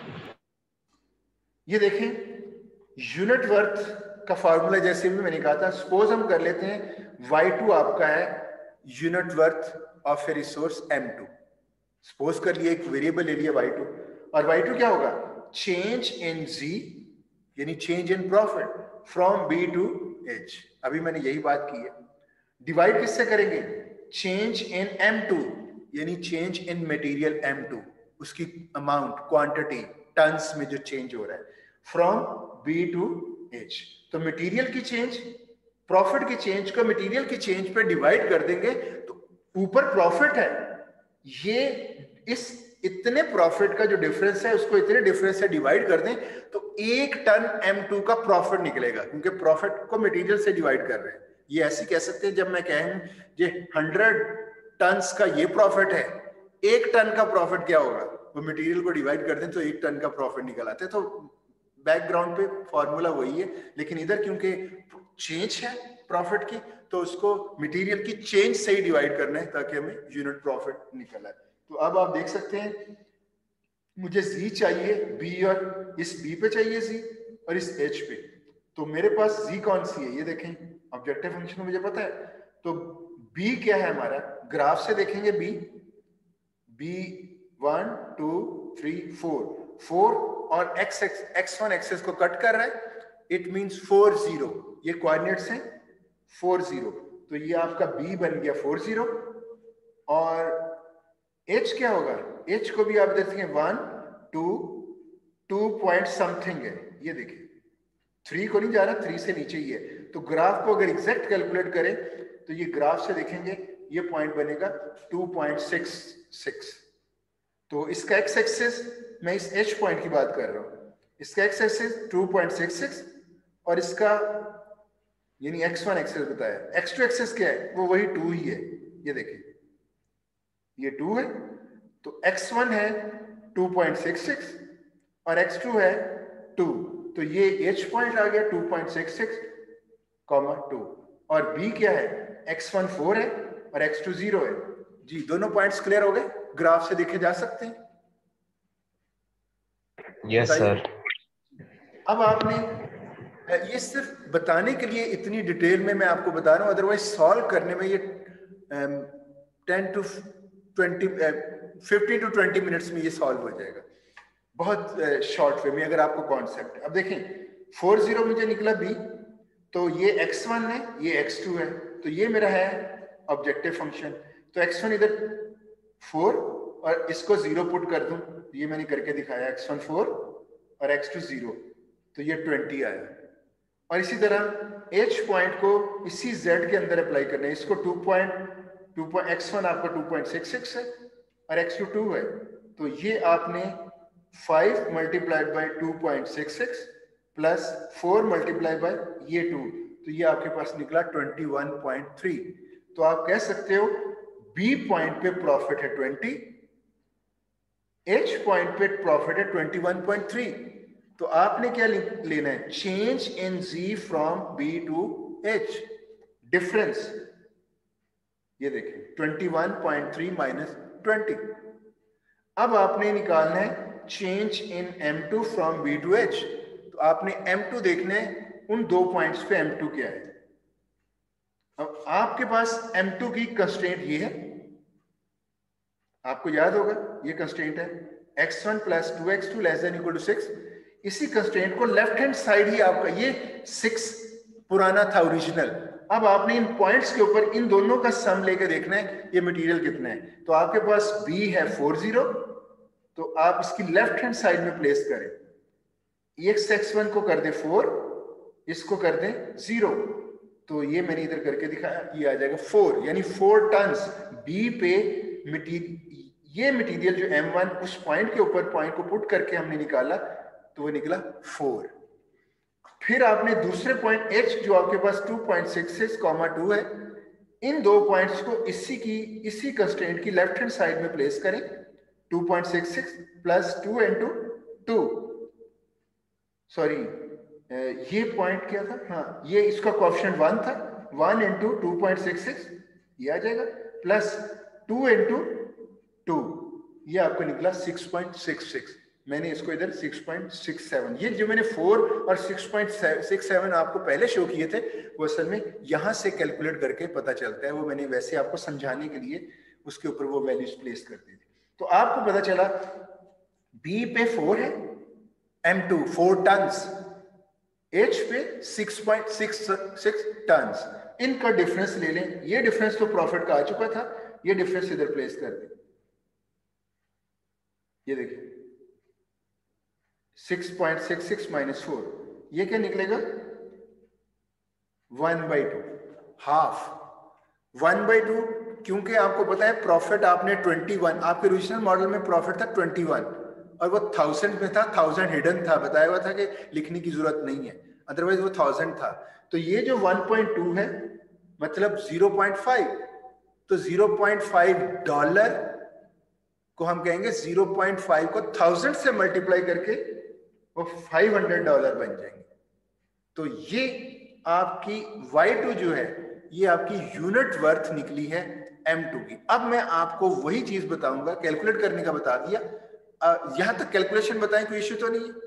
ये देखें यूनिट वर्थ का फॉर्मूला जैसे भी मैंने कहा था, सपोज हम कर लेते हैं वाई टू आपका है unit worth of a resource M two, suppose कर लिया एक वेरिएबल ले लिया वाई टू, और वाई टू क्या होगा, चेंज इन जी यानी change in profit from B to H. अभी मैंने यही बात की है। डिवाइड किससे करेंगे? चेंज इन एम टू, यानी change in material M two, उसकी अमाउंट, क्वांटिटी, टन्स में जो चेंज हो रहा है, फ्रॉम बी टू एच। तो मटेरियल की चेंज, प्रॉफिट की चेंज को मटेरियल की चेंज पे डिवाइड कर देंगे तो ऊपर प्रॉफिट है, ये इस इतने प्रॉफिट का जो डिफरेंस है उसको इतने डिफरेंस से डिवाइड कर दें तो एक टन एम टू का प्रॉफिट निकलेगा, क्योंकि प्रॉफिट को मटेरियल से डिवाइड कर रहे हैं। ये ऐसे कह सकते हैं, जब मैं कहूं ये हंड्रेड टन्स का ये प्रॉफिट है, एक टन का प्रॉफिट क्या होगा, वो मटेरियल को डिवाइड कर दें तो एक टन का प्रॉफिट निकल आता है। तो बैकग्राउंड पे फॉर्मूला वही है, लेकिन इधर क्योंकि चेंज है प्रॉफिट की तो उसको मटेरियल की चेंज से ही डिवाइड करना है ताकि हमें यूनिट प्रॉफिट निकल आए। तो अब आप देख सकते हैं मुझे z चाहिए b, और इस b पे चाहिए z और इस h पे। तो मेरे पास z कौन सी है, ये देखें, ऑब्जेक्टिव फंक्शन मुझे पता है। तो b क्या है हमारा, ग्राफ से देखेंगे b, b one two three four, four और x एक्स वन एक्सेस को कट कर रहा है, इट मींस फोर जीरो, ये कोऑर्डिनेट्स हैं फोर जीरो। तो ये आपका b बन गया फोर जीरो, और h क्या होगा, h को भी आप देखते हैं one two two point something है, ये देखिए थ्री को नहीं जा रहा, थ्री से नीचे ही है। तो ग्राफ को अगर एग्जैक्ट कैलकुलेट करें तो ये ग्राफ से देखेंगे ये पॉइंट बनेगा टू पॉइंट सिक्स सिक्स। तो इसका एक्स एक्सिस, मैं इस h पॉइंट की बात कर रहा हूं, इसका X axis two point six six और इसका यानी एक्स वन एक्सिस बताया, एक्स टू एक्सिस क्या है, वो वही टू ही है, ये देखिए ये टू है। तो एक्स वन है टू पॉइंट सिक्स सिक्स और एक्स टू है टू, तो ये h पॉइंट आ गया two point six six comma two, और b क्या है, एक्स वन फोर है और एक्स टू जीरो है। जी दोनों पॉइंट्स क्लियर हो गए, ग्राफ से देखे जा सकते हैं। Yes sir. अब आपने, ये सिर्फ बताने के लिए इतनी डिटेल में मैं आपको बता रहा हूं, अदरवाइज सॉल्व करने में ये ten to twenty fifty to twenty minutes में ये सॉल्व हो जाएगा, बहुत शॉर्ट वे में, अगर आपको कॉन्सेप्ट। अब देखें फोर जीरो मुझे निकला b, तो ये एक्स वन है, ये एक्स टू है, तो ये मेरा है ऑब्जेक्टिव फंक्शन। तो एक्स वन इधर फोर और इसको जीरो पुट कर दूं, ये मैंने करके दिखाया, एक्स वन फोर और एक्स टू जीरो, तो ये ट्वेंटी आया। और इसी तरह h पॉइंट को इसी z के अंदर अप्लाई करना है, इसको two point two point X one आपका टू पॉइंट सिक्स सिक्स है और एक्स टू टू है, तो ये आपने five multiplied by two point six six plus four multiply by ये टू, तो ये आपके पास निकला ट्वेंटी वन पॉइंट थ्री। तो आप कह सकते हो B पॉइंट पे प्रॉफिट है ट्वेंटी, H पॉइंट पे प्रॉफिट है ट्वेंटी वन पॉइंट थ्री। तो आपने क्या लेना है, change in Z from B to H, difference, ये देखें twenty one point three minus twenty. अब आपने निकालना है change in M two from B to H। तो आपने एम टू देखना है उन दो पॉइंट्स पे एम टू क्या है। अब आपके पास एम टू की कंस्ट्रेंट ये है, आपको याद होगा ये कंस्ट्रेंट है x one plus two x two less than equal to six. इसी कंस्ट्रेंट को लेफ्ट हैंड साइड ही आपका ये सिक्स पुराना था ओरिजिनल, अब आपने इन पॉइंट्स के ऊपर इन दोनों का सम लेके देखना है ये मटेरियल कितना है। तो आपके पास B है फोर जीरो, तो आप इसकी लेफ्ट हैंड साइड में प्लेस करें, एक्स एक्स वन को कर दे फोर, इसको कर दे जीरो, तो ये मैंने इधर करके दिखाया, ये आ जाएगा फोर, यानी फोर टन्स B पे मटीरियल, ये मटीरियल जो एम वन उस पॉइंट के ऊपर पॉइंट को पुट करके हमने निकाला तो वो निकला फोर। फिर आपने दूसरे पॉइंट H जो आपके पास two point six six comma two है, इन दो पॉइंट्स को इसी की इसी कंस्ट्रेंट की लेफ्ट हैंड साइड में प्लेस करें, two point six six plus two into two, sorry ये पॉइंट क्या था, हाँ ये इसका कोएफिशिएंट वन था, one into two point six six ये आ जाएगा, प्लस टू इंटू टू, ये आपको निकला सिक्स पॉइंट सिक्स सिक्स। मैंने इसको इधर सिक्स पॉइंट सिक्स सेवन, ये जो मैंने फोर और सिक्स पॉइंट सिक्स सेवन आपको पहले शो किए थे वो असल में यहाँ से कैलकुलेट करके पता चलता है, वो मैंने वैसे आपको समझाने के लिए उसके ऊपर वो वैल्यूज प्लेस कर दी थी। तो आपको पता चला B पे फोर है, M two four tons, H पे six point six six ton, इनका डिफरेंस ले लें, ये डिफरेंस तो प्रॉफिट का आ चुका था, ये डिफरेंस इधर प्लेस कर दें, ये देखिए six point six six minus four, ये क्या निकलेगा one by two, half one by two, क्योंकि आपको पता है प्रॉफिट आपने ट्वेंटी वन, आपके ओरिजिनल मॉडल में प्रॉफिट था ट्वेंटी वन और वो थाउजेंड में था, थाउजेंड हिडन था, बताया हुआ था कि लिखने की जरूरत नहीं है, अदरवाइज वो थाउजेंड था। तो ये जो वन पॉइंट टू है मतलब ज़ीरो पॉइंट फाइव, तो ज़ीरो पॉइंट फाइव डॉलर को हम कहेंगे ज़ीरो पॉइंट फाइव को थाउजेंड से मल्टीप्लाई करके वो फाइव हंड्रेड डॉलर बन जाएंगे। तो ये आपकी वाई टू जो है ये आपकी यूनिट वर्थ निकली है एम टू की। अब मैं आपको वही चीज बताऊंगा, कैलकुलेट करने का बता दिया, यहां तक कैलकुलेशन बताएं, कोई इश्यू तो नहीं है?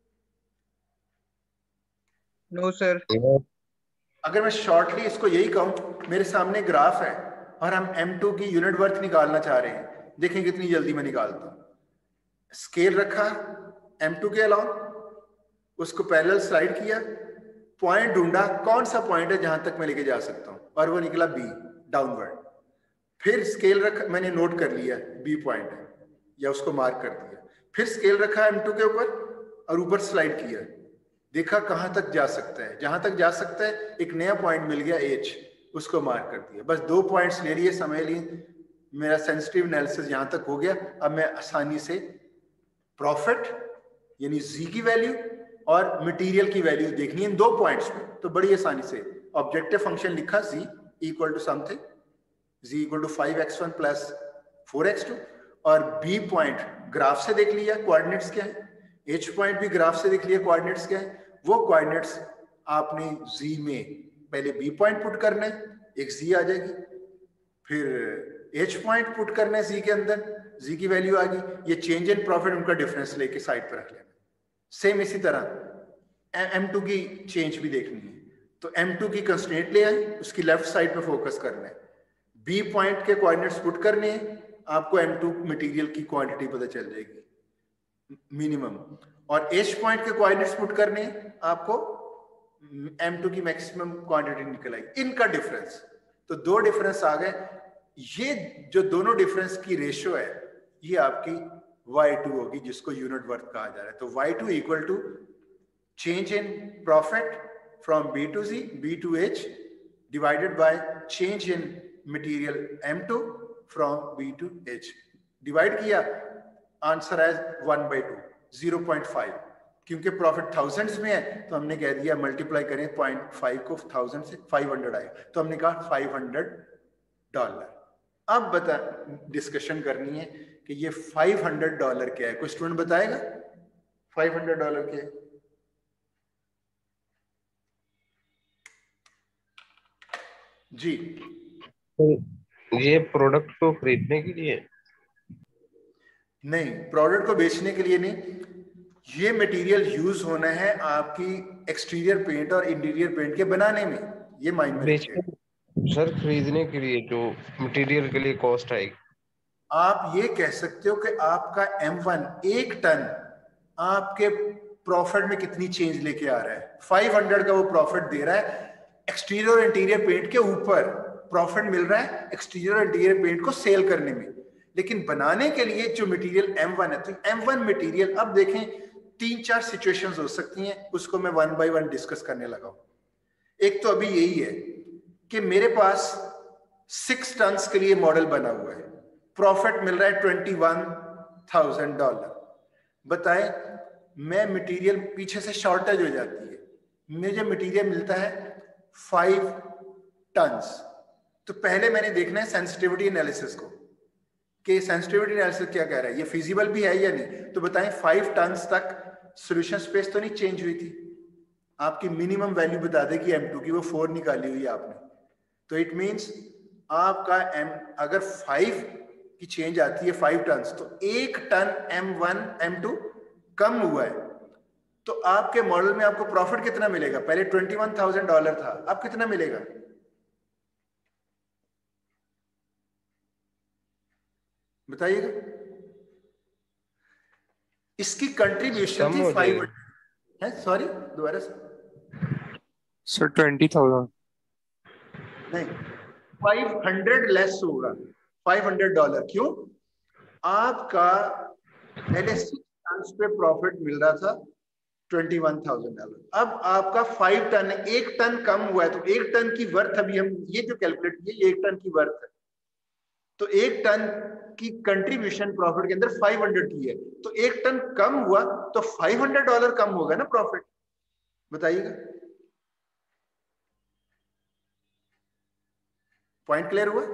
No sir. अगर मैं शॉर्टली इसको यही कहूं, मेरे सामने ग्राफ है और हम एम टू की यूनिट वर्थ निकालना चाह रहे हैं, देखें कितनी जल्दी मैं निकालता हूं। स्केल रखा एम टू के अलाउंग, उसको पैरेलल स्लाइड किया, पॉइंट ढूंढा कौन सा पॉइंट है जहां तक मैं लेके जा सकता हूं, और वो निकला बी, डाउनवर्ड। फिर स्केल रखा, मैंने नोट कर लिया बी पॉइंट है या उसको मार्क कर दिया, फिर स्केल रखा एम टू के ऊपर और ऊपर स्लाइड किया, देखा कहां तक जा सकता है, जहां तक जा सकता है एक नया पॉइंट मिल गया एच, उसको मार्क कर दिया। बस दो पॉइंट्स ले लिए, समझ लिए मेरा सेंसिटिव एनालिसिस यहां तक हो गया। अब मैं आसानी से प्रॉफिट यानी जी की वैल्यू और मटेरियल की वैल्यू देखनी है इन दो पॉइंट्स में, तो बड़ी आसानी से ऑब्जेक्टिव फंक्शन लिखा G equal to something, G equal to five x one plus four x two, और बी पॉइंट ग्राफ से देख लिया कोऑर्डिनेट्स क्या है, एच पॉइंट भी ग्राफ से देख लिया कोऑर्डिनेट्स क्या है। वो कोऑर्डिनेट्स आपने जी में पहले बी पॉइंट पुट करना है, एक जी आ जाएगी, फिर एच पॉइंट पुट करना है जी के अंदर, जी की वैल्यू आ गई, ये चेंज इन प्रॉफिट उनका डिफरेंस लेके साइड पर रख लेना। सेम इसी तरह एम टू की चेंज भी देखनी है, तो एम टू की कंस्ट्रेंट ले आए, उसकी लेफ्ट साइड पे फोकस करना है, बी पॉइंट के कोऑर्डिनेट्स पुट करने हैं, आपको एम टू मटेरियल की क्वांटिटी पता चल जाएगी मिनिमम, और एच पॉइंट के कोऑर्डिनेट्स पुट करने हैं, आपको एम टू की मैक्सिमम क्वांटिटी निकल आई, इनका डिफरेंस। तो दो डिफरेंस आ गए, ये जो दोनों डिफरेंस की रेशियो है ये आपकी वाई टू होगी, जिसको यूनिट वर्थ कहा जा रहा है। तो y two equal to change in profit from B to C, B to H divided by change in material M two from B to H, divide किया, आंसर है one by two, zero point five. क्योंकि प्रॉफिट थाउजेंड्स में है तो हमने कह दिया मल्टीप्लाई करें पॉइंट फाइव को थाउजेंड से, फाइव हंड्रेड आए, तो हमने कहा फाइव हंड्रेड डॉलर। अब बता डिस्कशन करनी है कि ये फाइव हंड्रेड डॉलर क्या है, कोई स्टूडेंट बताएगा फाइव हंड्रेड डॉलर क्या है? जी, ये प्रोडक्ट को खरीदने के लिए नहीं, प्रोडक्ट को बेचने के लिए नहीं, ये मटेरियल यूज होना है आपकी एक्सटीरियर पेंट और इंटीरियर पेंट के बनाने में, ये माइंड में रखिए। सर खरीदने के लिए जो मटेरियल के लिए कॉस्ट आएगी, आप ये कह सकते हो कि आपका एम वन एक टन आपके प्रॉफिट में कितनी चेंज लेके आ रहा है, फाइव हंड्रेड का वो प्रॉफिट दे रहा है, एक्सटीरियर और इंटीरियर पेंट के ऊपर प्रॉफिट मिल रहा है एक्सटीरियर और इंटीरियर पेंट को सेल करने में, लेकिन बनाने के लिए जो मटेरियल एम वन है, तो एम वन मटेरियल, अब देखें तीन चार सिचुएशंस हो सकती हैं, उसको मैं वन बाय वन डिस्कस करने लगा हूं। एक तो अभी यही है कि मेरे पास सिक्स टन्स के लिए मॉडल बना हुआ है, प्रॉफिट मिल रहा है ट्वेंटी वन थाउजेंड डॉलर। बताएं, मैं मटेरियल पीछे से शॉर्टेज हो जाती है, मुझे मटेरियल मिलता है फाइव टन्स, तो पहले मैंने देखना है सेंसिटिविटी एनालिसिस को कि सेंसिटिविटी एनालिसिस क्या कह रहा है, ये फिजिबल भी है या नहीं। तो बताएं फाइव टन्स तक सॉल्यूशन स्पेस तो नहीं चेंज हुई थी, आपकी मिनिमम वैल्यू बता दे कि एम टू की वो फोर निकाली हुई है आपने, तो इट मींस आपका एम अगर फाइव की चेंज आती है फाइव टन्स, तो एक ton M one M two कम हुआ है, तो आपके मॉडल में आपको प्रॉफिट कितना मिलेगा? पहले ट्वेंटी वन थाउजेंड डॉलर था, अब कितना मिलेगा? बताइएगा। इसकी कंट्रिब्यूशन थी फाइव हंड्रेड है, सॉरी दोबारा से, सर ट्वेंटी थाउजेंड नहीं, फाइव हंड्रेड लेस होगा, फाइव हंड्रेड डॉलर। क्यों? आपका पहले सिक्स टन पे प्रॉफिट मिल रहा था ट्वेंटी वन थाउजेंड डॉलर, अब आपका फाइव टन है, एक टन कम हुआ है, तो एक टन की वर्थ अभी हम ये जो कैलकुलेट किए, ये एक टन की वर्थ है, तो एक टन की कंट्रीब्यूशन प्रॉफिट के अंदर फाइव हंड्रेड की है, तो एक टन कम हुआ तो फाइव हंड्रेड डॉलर कम होगा ना प्रॉफिट। बताइएगा, पॉइंट क्लियर हुआ?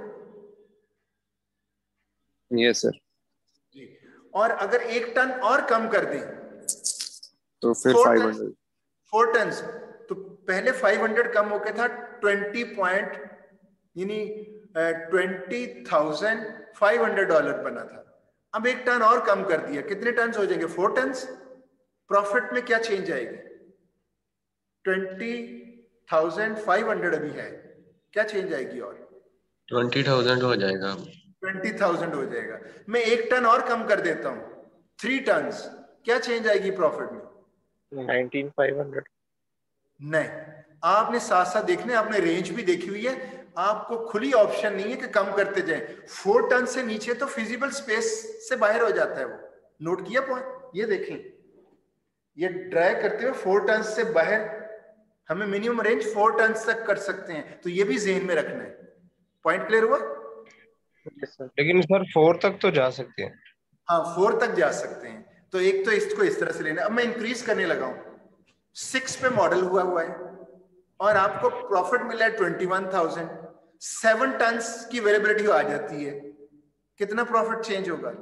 Yes sir. जी। और अगर एक टन और कम कर दें तो फिर फाइव हंड्रेड फोर टन, तो पहले फाइव हंड्रेड कम होके था ट्वेंटी पॉइंट यानी twenty thousand five hundred dollar बना था, अब एक टन और कम कर दिया, कितने टन हो जाएंगे? Four ton. प्रॉफिट में क्या चेंज आएगी? ट्वेंटी थाउजेंड फाइव हंड्रेड अभी है, क्या चेंज आएगी? और ट्वेंटी थाउजेंड हो जाएगा, ट्वेंटी थाउजेंड हो जाएगा। मैं एक टन और कम कर देता हूं, थ्री टन, क्या चेंज आएगी प्रॉफिट में? Nineteen five hundred. नहीं, आपने साथ साथ देखने, आपने रेंज भी देखी हुई है, आपको खुली ऑप्शन नहीं है कि कम करते जाएं। फोर टन से नीचे तो फिजिबल स्पेस से बाहर हो जाता है वो, नोट किया पॉइंट? ये देखें, ये ड्रैग करते हुए फोर टन से बाहर, हमें मिनिमम रेंज फोर टन तक कर सकते हैं, तो ये भी जेहन में रखना है। पॉइंट क्लियर हुआ? लेकिन सर फोर तक तो जा सकते हैं। हाँ, फोर तक जा सकते हैं, तो एक तो इसको इस तरह से लेना। अब मैं इंक्रीज करने लगा हूं, सिक्स पे मॉडल हुआ हुआ है और आपको प्रॉफिट मिला है twenty one thousand, seven ton की अवेलेबिलिटी आ जाती है, कितना प्रॉफिट चेंज होगा?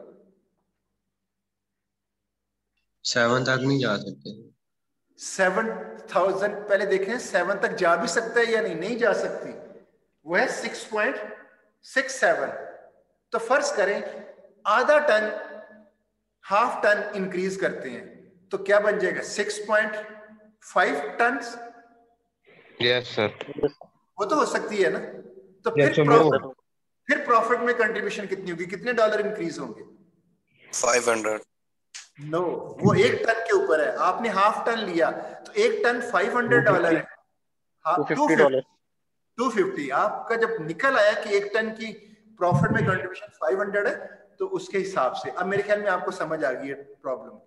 सेवन तक नहीं जा सकते। सेवन थाउजेंड पहले देखें, सेवन तक जा भी सकता है या नहीं? नहीं जा सकती, वो है सिक्स पॉइंट सिक्स सेवन। तो फर्ज करें आधा टन, हाफ टन इंक्रीज करते हैं, तो क्या बन जाएगा? Six point five ton. Yes sir. वो तो हो सकती है ना। तो Yes, फिर sir, प्रॉफिट, more. फिर प्रॉफिट में कंट्रीब्यूशन कितनी होगी? कितने डॉलर इंक्रीज होंगे? Five hundred. नो, वो एक टन के ऊपर है, आपने हाफ टन लिया तो एक टन फाइव हंड्रेड डॉलर है, two fifty dollar, two fifty. आपका जब निकल आया कि एक टन की प्रॉफिट में कंट्रीब्यूशन फाइव हंड्रेड है, तो उसके हिसाब से अब मेरे ख्याल में आपको समझ आ गई है प्रॉब्लम,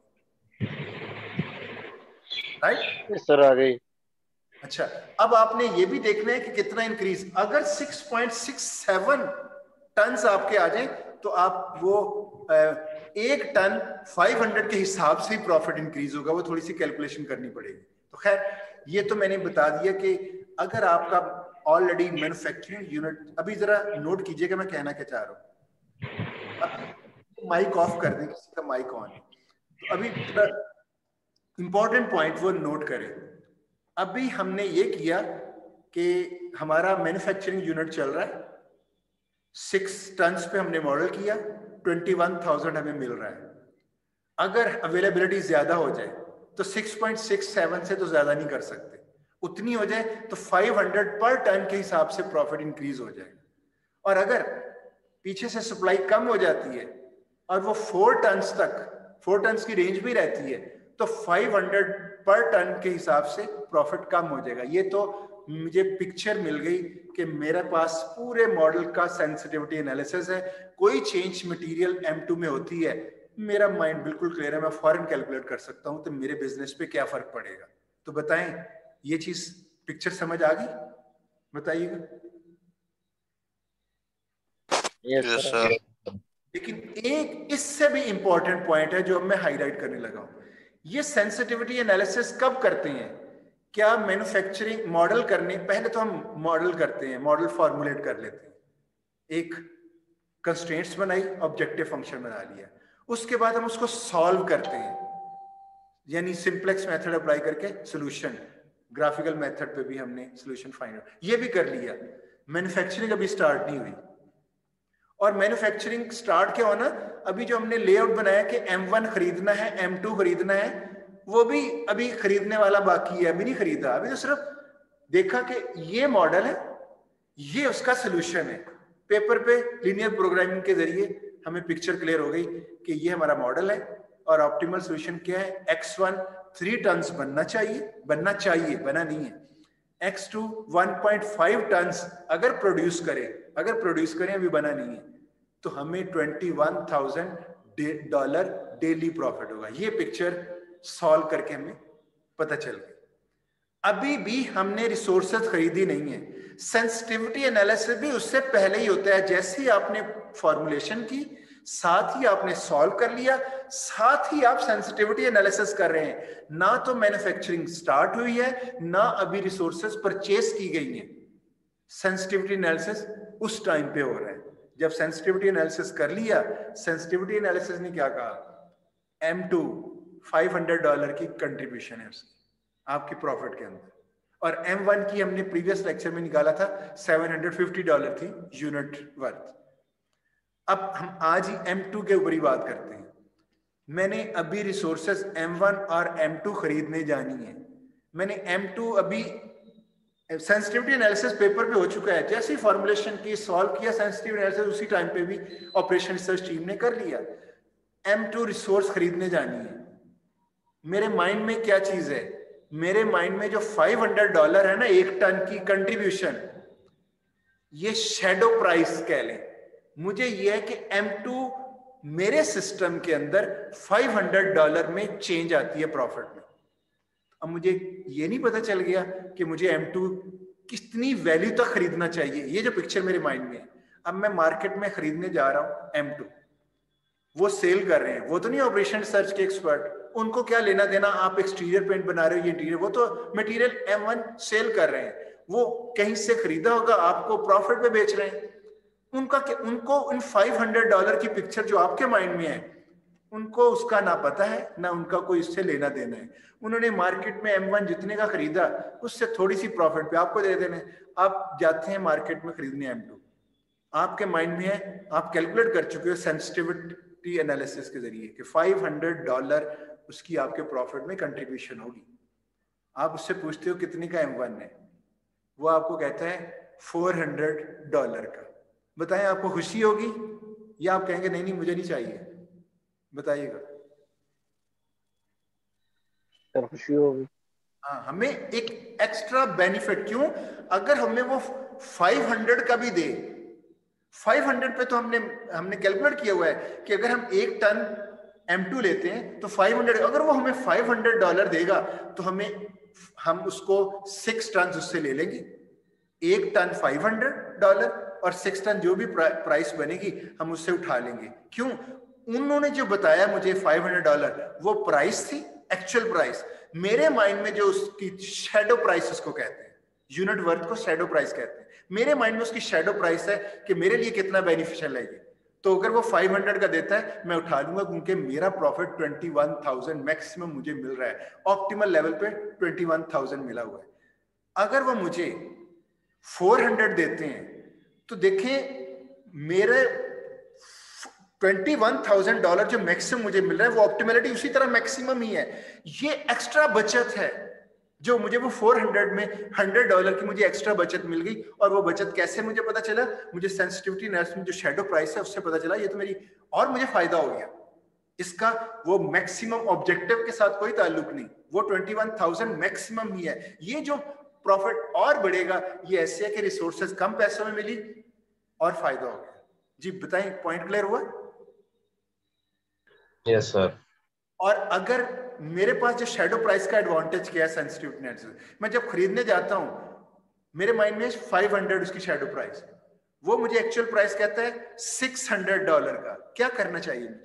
राइट? सर आ गई। अच्छा, अब आपने ये भी देखना है कि कितना इंक्रीज। अगर six point six seven ton आपके आ जाए, तो आप वो एक टन फाइव हंड्रेड के हिसाब से ही प्रॉफिट इंक्रीज होगा, वो थोड़ी सी कैलकुलेशन करनी पड़ेगी। तो खैर, ये तो मैंने बता दिया कि अगर आपका ऑलरेडी मैन्युफैक्चरिंग यूनिट, अभी जरा नोट कीजिएगा मैं कहना क्या चाह रहा हूं। माइक ऑफ कर दें, किसी का माइक ऑन है, तो अभी इंपॉर्टेंट पॉइंट वो नोट करें। अभी हमने ये किया कि हमारा मैन्युफैक्चरिंग यूनिट चल रहा है, सिक्स टन पे हमने मॉडल किया, ट्वेंटी वन थाउजेंड हमें मिल रहा है। अगर अवेलेबिलिटी ज्यादा हो जाए तो सिक्स पॉइंट सिक्स सेवन से तो ज्यादा नहीं कर सकते, उतनी हो जाए तो फाइव हंड्रेड पर टन के हिसाब से प्रॉफिट इंक्रीज हो जाएगा। और अगर पीछे से सप्लाई कम हो जाती है और वो फोर टन तक, फोर टन की रेंज भी रहती है, तो फाइव हंड्रेड पर टन के हिसाब से प्रॉफिट कम हो जाएगा। ये तो मुझे पिक्चर मिल गई कि मेरे पास पूरे मॉडल का सेंसिटिविटी एनालिसिस है, कोई चेंज मटेरियल एम टू में होती है, मेरा माइंड बिल्कुल क्लियर है, मैं फौरन कैलकुलेट कर सकता हूं तो मेरे बिजनेस पे क्या फर्क पड़ेगा। तो बताएं, ये चीज पिक्चर समझ आ गई? बताइएगा। Yes sir. लेकिन एक इससे भी इंपॉर्टेंट पॉइंट है जो मैं हाईलाइट करने लगा हूं। ये सेंसिटिविटी एनालिसिस कब करते हैं? क्या मैन्युफैक्चरिंग मॉडल करने, पहले तो हम मॉडल करते हैं, मॉडल फॉर्मुलेट कर लेते हैं, एक कंस्ट्रेंट्स बनाई, ऑब्जेक्टिव फंक्शन बना लिया, उसके बाद हम उसको सॉल्व करते हैं, यानी सिंप्लेक्स मेथड अप्लाई करके सॉल्यूशन, ग्राफिकल मेथड पे भी हमने सॉल्यूशन फाइंड आउट, ये भी कर लिया। मैन्युफैक्चरिंग अभी स्टार्ट नहीं हुई, और मैन्युफैक्चरिंग स्टार्ट क्या होना, अभी जो हमने लेआउट बनाया कि एम वन खरीदना है, एम टू खरीदना है, वो भी अभी खरीदने वाला बाकी है, अभी नहीं खरीदा, अभी तो सिर्फ देखा कि ये मॉडल है, ये उसका सोल्यूशन है। पेपर पे लीनियर प्रोग्रामिंग के जरिए हमें पिक्चर क्लियर हो गई कि ये हमारा मॉडल है और ऑप्टिमल सोल्यूशन क्या है। एक्स वन थ्री टन बनना चाहिए, बनना चाहिए, बना नहीं है, x two one point five ton अगर प्रोड्यूस करें अगर प्रोड्यूस करें अभी बना नहीं है, तो हमें twenty one thousand dollar daily profit होगा। ये पिक्चर सॉल्व करके हमें पता चल गई। अभी भी हमने रिसोर्सेज खरीदी नहीं है। सेंसिटिविटी एनालिसिस भी उससे पहले ही होता है। जैसे ही आपने फॉर्मुलेशन की, साथ ही आपने सॉल्व कर लिया, साथ ही आप सेंसिटिविटी एनालिसिस कर रहे हैं। ना तो मैन्युफैक्चरिंग स्टार्ट हुई है, ना अभी रिसोर्सेज परचेस की गई हैं। सेंसिटिविटी एनालिसिस उस टाइम पे हो रहा है जब सेंसिटिविटी एनालिसिस कर लिया। सेंसिटिविटी एनालिसिस ने क्या कहा, M two five hundred dollar की कंट्रीब्यूशन है उसकी आपकी प्रॉफिट के अंदर, और एम वन की हमने प्रीवियस लेक्चर में निकाला था सेवन हंड्रेड फिफ्टी डॉलर थी यूनिट वर्थ। अब हम आज ही एम टू के ऊपर ही बात करते हैं। मैंने अभी रिसोर्सेस एम वन और एम टू खरीदने जानी है। मैंने एम टू अभी सेंसिटिविटी एनालिसिस पेपर पे हो चुका है, जैसे ही फॉर्मुलेशन की सॉल्व किया सेंसिटिविटी एनालिसिस, उसी टाइम पे भी ऑपरेशन रिसर्च टीम ने कर लिया। एम टू रिसोर्स खरीदने जानी है। मेरे माइंड में क्या चीज है, मेरे माइंड में जो फाइव हंड्रेड डॉलर है ना एक टन की कंट्रीब्यूशन, ये शैडो प्राइस कह लें। मुझे ये है कि एम टू मेरे सिस्टम के अंदर फाइव हंड्रेड डॉलर में चेंज आती है प्रॉफिट में। अब मुझे ये नहीं पता चल गया कि मुझे एम टू कितनी वैल्यू तक खरीदना चाहिए। ये जो पिक्चर मेरे माइंड में है, अब मैं मार्केट में खरीदने जा रहा हूं एम टू, वो सेल कर रहे हैं, वो तो नहीं ऑपरेशन रिसर्च के एक्सपर्ट, उनको क्या लेना देना। आप एक्सटीरियर पेंट बना रहे हो, ये इंटीरियर, वो तो मटेरियल एम वन सेल कर रहे हैं, वो कहीं से खरीदा होगा, आपको प्रॉफिट पे बेच रहे हैं। उनका उनको उन फाइव हंड्रेड डॉलर की पिक्चर जो आपके माइंड में है, उनको उसका ना पता है ना उनका कोई इससे लेना देना है। उन्होंने मार्केट में एम वन जितने का खरीदा उससे थोड़ी सी प्रॉफिट पे आपको दे देना है। आप जाते हैं मार्केट में खरीदने एम टू, आपके माइंड में है, आप कैलकुलेट कर चुके हो सेंसिटिविटी एनालिसिस के जरिए कि फाइव हंड्रेड डॉलर उसकी आपके प्रॉफिट में कंट्रीब्यूशन होगी। आप उससे पूछते हो कितने का एम वन है, वो आपको कहता है फोर हंड्रेड डॉलर का। बताएं आपको खुशी होगी या आप कहेंगे नहीं नहीं मुझे नहीं चाहिए? बताइएगा। खुशी होगी। हाँ, हमें एक एक्स्ट्रा बेनिफिट। क्यों? अगर हमें वो फाइव हंड्रेड का भी दे, फाइव हंड्रेड पे तो हमने हमने कैलकुलेट किया हुआ है कि अगर हम एक टन एम टू लेते हैं तो फाइव हंड्रेड, अगर वो हमें फाइव हंड्रेड डॉलर देगा तो हमें हम उसको सिक्स टन उससे ले लेंगे। एक टन फाइव हंड्रेड डॉलर और सिक्स टन जो भी प्राइस बनेगी हम उससे उठा लेंगे। क्यों? उन्होंने जो बताया मुझे फाइव हंड्रेड डॉलर वो प्राइस थी, एक्चुअल प्राइस। मेरे माइंड में जो उसकी शैडो प्राइस उसको कहते हैं, यूनिट वर्थ को शैडो प्राइस कहते हैं। मेरे माइंड में उसकी शैडो प्राइस है कि मेरे लिए कितना बेनिफिशियल है ये। तो अगर वो फाइव हंड्रेड का देता है मैं उठा लूंगा, क्योंकि मेरा profit twenty one thousand maximum मुझे मिल रहा है, ऑप्टिमल लेवल पे ट्वेंटी वन थाउजेंड मिला हुआ है। अगर वो मुझे फोर हंड्रेड देते हैं तो देखें मेरे ट्वेंटी वन थाउजेंड डॉलर जो मैक्सिमम मुझे मिल रहा है वो ऑप्टिमलिटी उसी तरह मैक्सिमम ही है। ये एक्स्ट्रा बचत है जो मुझे वो फोर हंड्रेड में हंड्रेड डॉलर की मुझे एक्स्ट्रा बचत मिल गई। और वो बचत कैसे मुझे पता चला? मुझे सेंसिटिविटी एनालिसिस में जो शैडो प्राइस है उससे पता चला। ये तो मेरी और मुझे फायदा हो गया इसका। वो मैक्सिमम ऑब्जेक्टिव के साथ कोई ताल्लुक नहीं, वो ट्वेंटी वन थाउजेंड मैक्सिमम ही है। ये जो प्रॉफिट और बढ़ेगा ये ऐसे है कि रिसोर्सेज कम पैसों में मिली और फायदा हो गया। जी बताएं, पॉइंट क्लियर हुआ? Yes sir. और अगर मेरे पास जो शैडो प्राइस का एडवांटेज क्या है सेंसिटिविटी एनालिसिस, मैं जब खरीदने जाता हूं मेरे माइंड में फाइव हंड्रेड उसकी शैडो प्राइस, वो मुझे एक्चुअल प्राइस कहता है सिक्स हंड्रेड डॉलर का। क्या करना चाहिए मुझे?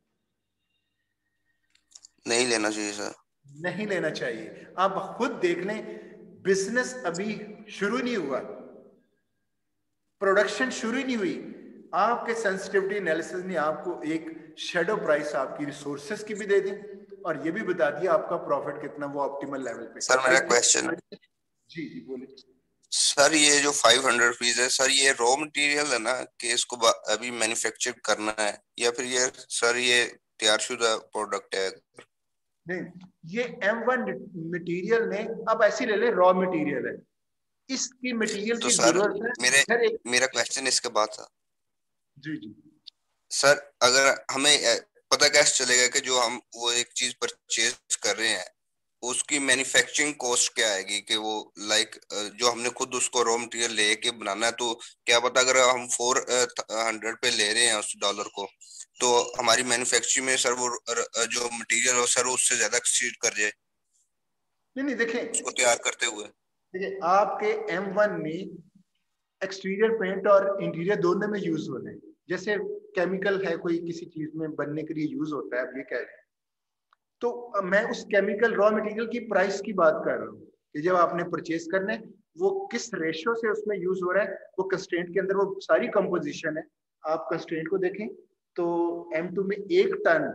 नहीं लेना चाहिए सर। नहीं लेना चाहिए। आप खुद देख लें, बिजनेस अभी शुरू नहीं हुआ, प्रोडक्शन शुरू नहीं हुई, आपके सेंसिटिविटी एनालिसिस ने आपको एक शैडो प्राइस आपकी रिसोर्सेज की भी दे दी और ये भी बता दिया आपका प्रॉफिट कितना वो ऑप्टिमल लेवल पे। सर मेरा क्वेश्चन। जी जी बोलिए सर। ये जो फाइव हंड्रेड रुपीज है सर, ये रॉ मटेरियल है ना कि इसको अभी मैन्युफैक्चर करना है, या फिर ये सर ये तैयारशुदा प्रोडक्ट है? नहीं, ये एम वन मटेरियल ने अब ऐसी ले ले रॉ मटेरियल है, इसकी मटेरियल तो की सर जरूरत है। मेरे सर एक मेरा क्वेश्चन इसके बाद था। जी जी सर अगर हमें पता कैसे चलेगा कि जो हम वो एक चीज परचेज कर रहे हैं उसकी मैन्युफैक्चरिंग कॉस्ट क्या आएगी कि वो लाइक जो हमने खुद उसको रॉ मटेरियल लेके बनाना है, तो क्या पता अगर हम फोर हंड्रेड पे ले रहे हैं उस डॉलर को, तो हमारी मैन्युफैक्चरिंग में सर वो जो मटेरियल हो सर उससे ज्यादा एक्सीड कर जाए नहीं नहीं देखें, उसको तैयार करते हुए। देखिए आपके एम वन में एक्सटीरियर पेंट और इंटीरियर दोनों में यूज होने हैं। जैसे केमिकल है कोई किसी चीज में बनने के लिए यूज होता है, आप ये कह रहे हैं, तो मैं उस केमिकल रॉ मटेरियल की प्राइस की बात कर रहा हूँ कि जब आपने परचेज करने वो किस रेशियो से उसमें यूज हो रहा है, वो कंस्ट्रेंट के अंदर वो सारी कंपोजिशन है। आप कंस्ट्रेंट को देखें तो एम टू में एक टन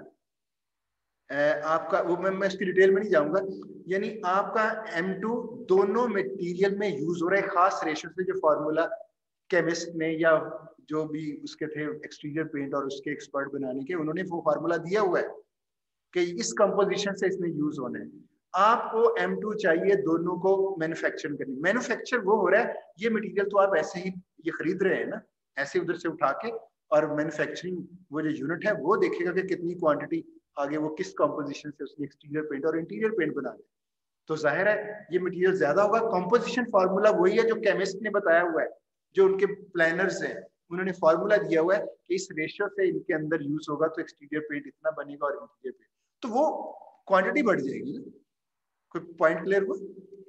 आपका, वो मैं मैं इसकी डिटेल में नहीं जाऊंगा, यानी आपका एम टू दोनों मटेरियल में यूज हो रहा है खास रेशियो से, जो फॉर्मूला केमिस्ट ने या जो भी उसके थे एक्सटीरियर पेंट और उसके एक्सपर्ट बनाने के, उन्होंने वो फार्मूला दिया हुआ है कि इस कंपोजिशन से इसमें यूज होना है। आपको एम टू चाहिए दोनों को मैन्युफैक्चर करनी। मैन्युफैक्चर वो हो रहा है, ये मटेरियल तो आप ऐसे ही ये खरीद रहे हैं ना, ऐसे उधर से उठा के, और मैन्युफैक्चरिंग वो जो यूनिट है वो देखेगा कि कितनी क्वांटिटी आगे वो किस कंपोजिशन से उसने एक्सटीरियर पेंट और इंटीरियर पेंट बना दिया, तो जाहिर है ये मटेरियल ज्यादा होगा। कंपोजिशन फार्मूला वही है जो केमिस्ट ने बताया हुआ है, जो उनके प्लानर्स हैं उन्होंने फार्मूला दिया हुआ है कि इस रेशियो से इनके अंदर यूज होगा तो एक्सटीरियर पेंट इतना बनेगा और इंटीरियर पेंट, तो वो क्वांटिटी बढ़ जाएगी ना। कोई पॉइंट क्लियर हुआ?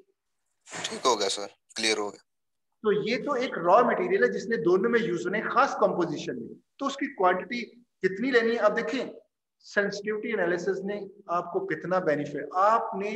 ठीक हो गया सर, क्लियर हो गया। तो ये तो एक रॉ मटेरियल है जिसने दोनों में यूज होने खास कंपोजिशन में, तो उसकी क्वांटिटी कितनी लेनी है। अब देखें सेंसिटिविटी एनालिसिस ने आपको कितना बेनिफिट, आपने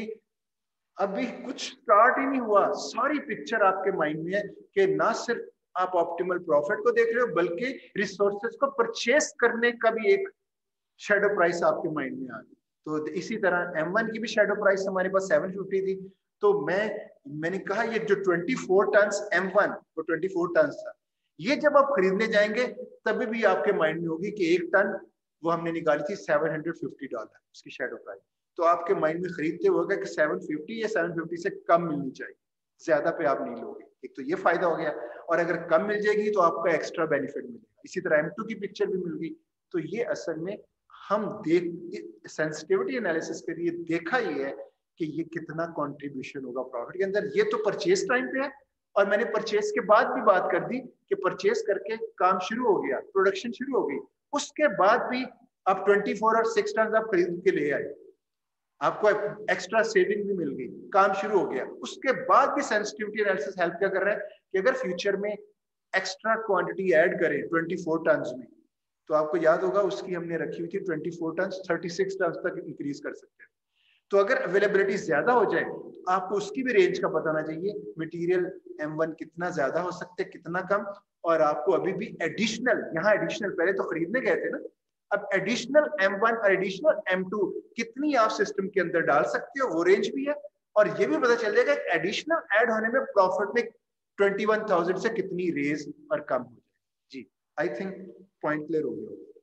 अभी कुछ स्टार्ट ही नहीं हुआ, सारी पिक्चर आपके माइंड में है कि ना सिर्फ आप ऑप्टिमल प्रॉफिट को देख रहे हो बल्कि रिसोर्सेज को परचेस करने का भी एक शैडो प्राइस आपके माइंड में आ गई। तो इसी तरह एम वन की भी शैडो प्राइस हमारे पास सेवन फिफ्टी थी, तो मैं मैंने कहा ये जो twenty four tons M one वो ट्वेंटी फोर टन्स था, ये जब आप खरीदने जाएंगे तभी भी आपके माइंड में होगी कि एक टन वो हमने निकाली थी सेवन हंड्रेड फिफ्टी डॉलर उसकी शैडो प्राइस, तो आपके माइंड में खरीदते होगा कि सेवन फिफ्टी या सेवन फिफ्टी से कम मिलनी चाहिए, ज्यादा पे आप नहीं लोगे। एक तो ये फायदा हो गया, और अगर कम मिल जाएगी तो आपका एक्स्ट्रा बेनिफिट मिलेगा। इसी तरह एम टू की पिक्चर भी मिल गई। तो ये असल में हम देख सेंसिटिविटी एनालिसिस के लिए देखा ये है कि ये कितना कंट्रीब्यूशन होगा प्रॉफिट के अंदर। ये तो परचेज टाइम पे है, और मैंने परचेज के बाद भी बात कर दी कि परचेज करके काम शुरू हो गया, प्रोडक्शन शुरू हो गई, उसके बाद भी आप ट्वेंटी फोर और सिक्स टन आप खरीद के ले आए, आपको एक्स्ट्रा सेविंग भी मिल गई, काम शुरू हो गया। उसके बाद भी सेंसिटिविटी एनालिसिस हेल्प क्या कर रहा है कि अगर फ्यूचर में एक्स्ट्रा क्वांटिटी ऐड करें ट्वेंटी फोर टन में, तो आपको याद होगा उसकी हमने रखी हुई थी twenty four ton, thirty six ton तक इंक्रीज कर सकते हैं। तो अगर अवेलेबिलिटी ज्यादा हो जाए तो आपको उसकी भी रेंज का पता होना चाहिए, मटेरियल एम वन कितना ज्यादा हो सकते हैं कितना कम, और आपको अभी भी एडिशनल, यहाँ एडिशनल पहले तो खरीदने गए थे ना, अब एडिशनल एम वन और एडिशनल एम टू कितनी आप सिस्टम के अंदर डाल सकते हो वो रेंज भी है, और ये भी पता चल जाएगा एडिशनल ऐड होने में प्रॉफिट में ट्वेंटी वन थाउजेंड से कितनी रेज और कम हो जाए। जी आई थिंक पॉइंट क्लियर हो गया।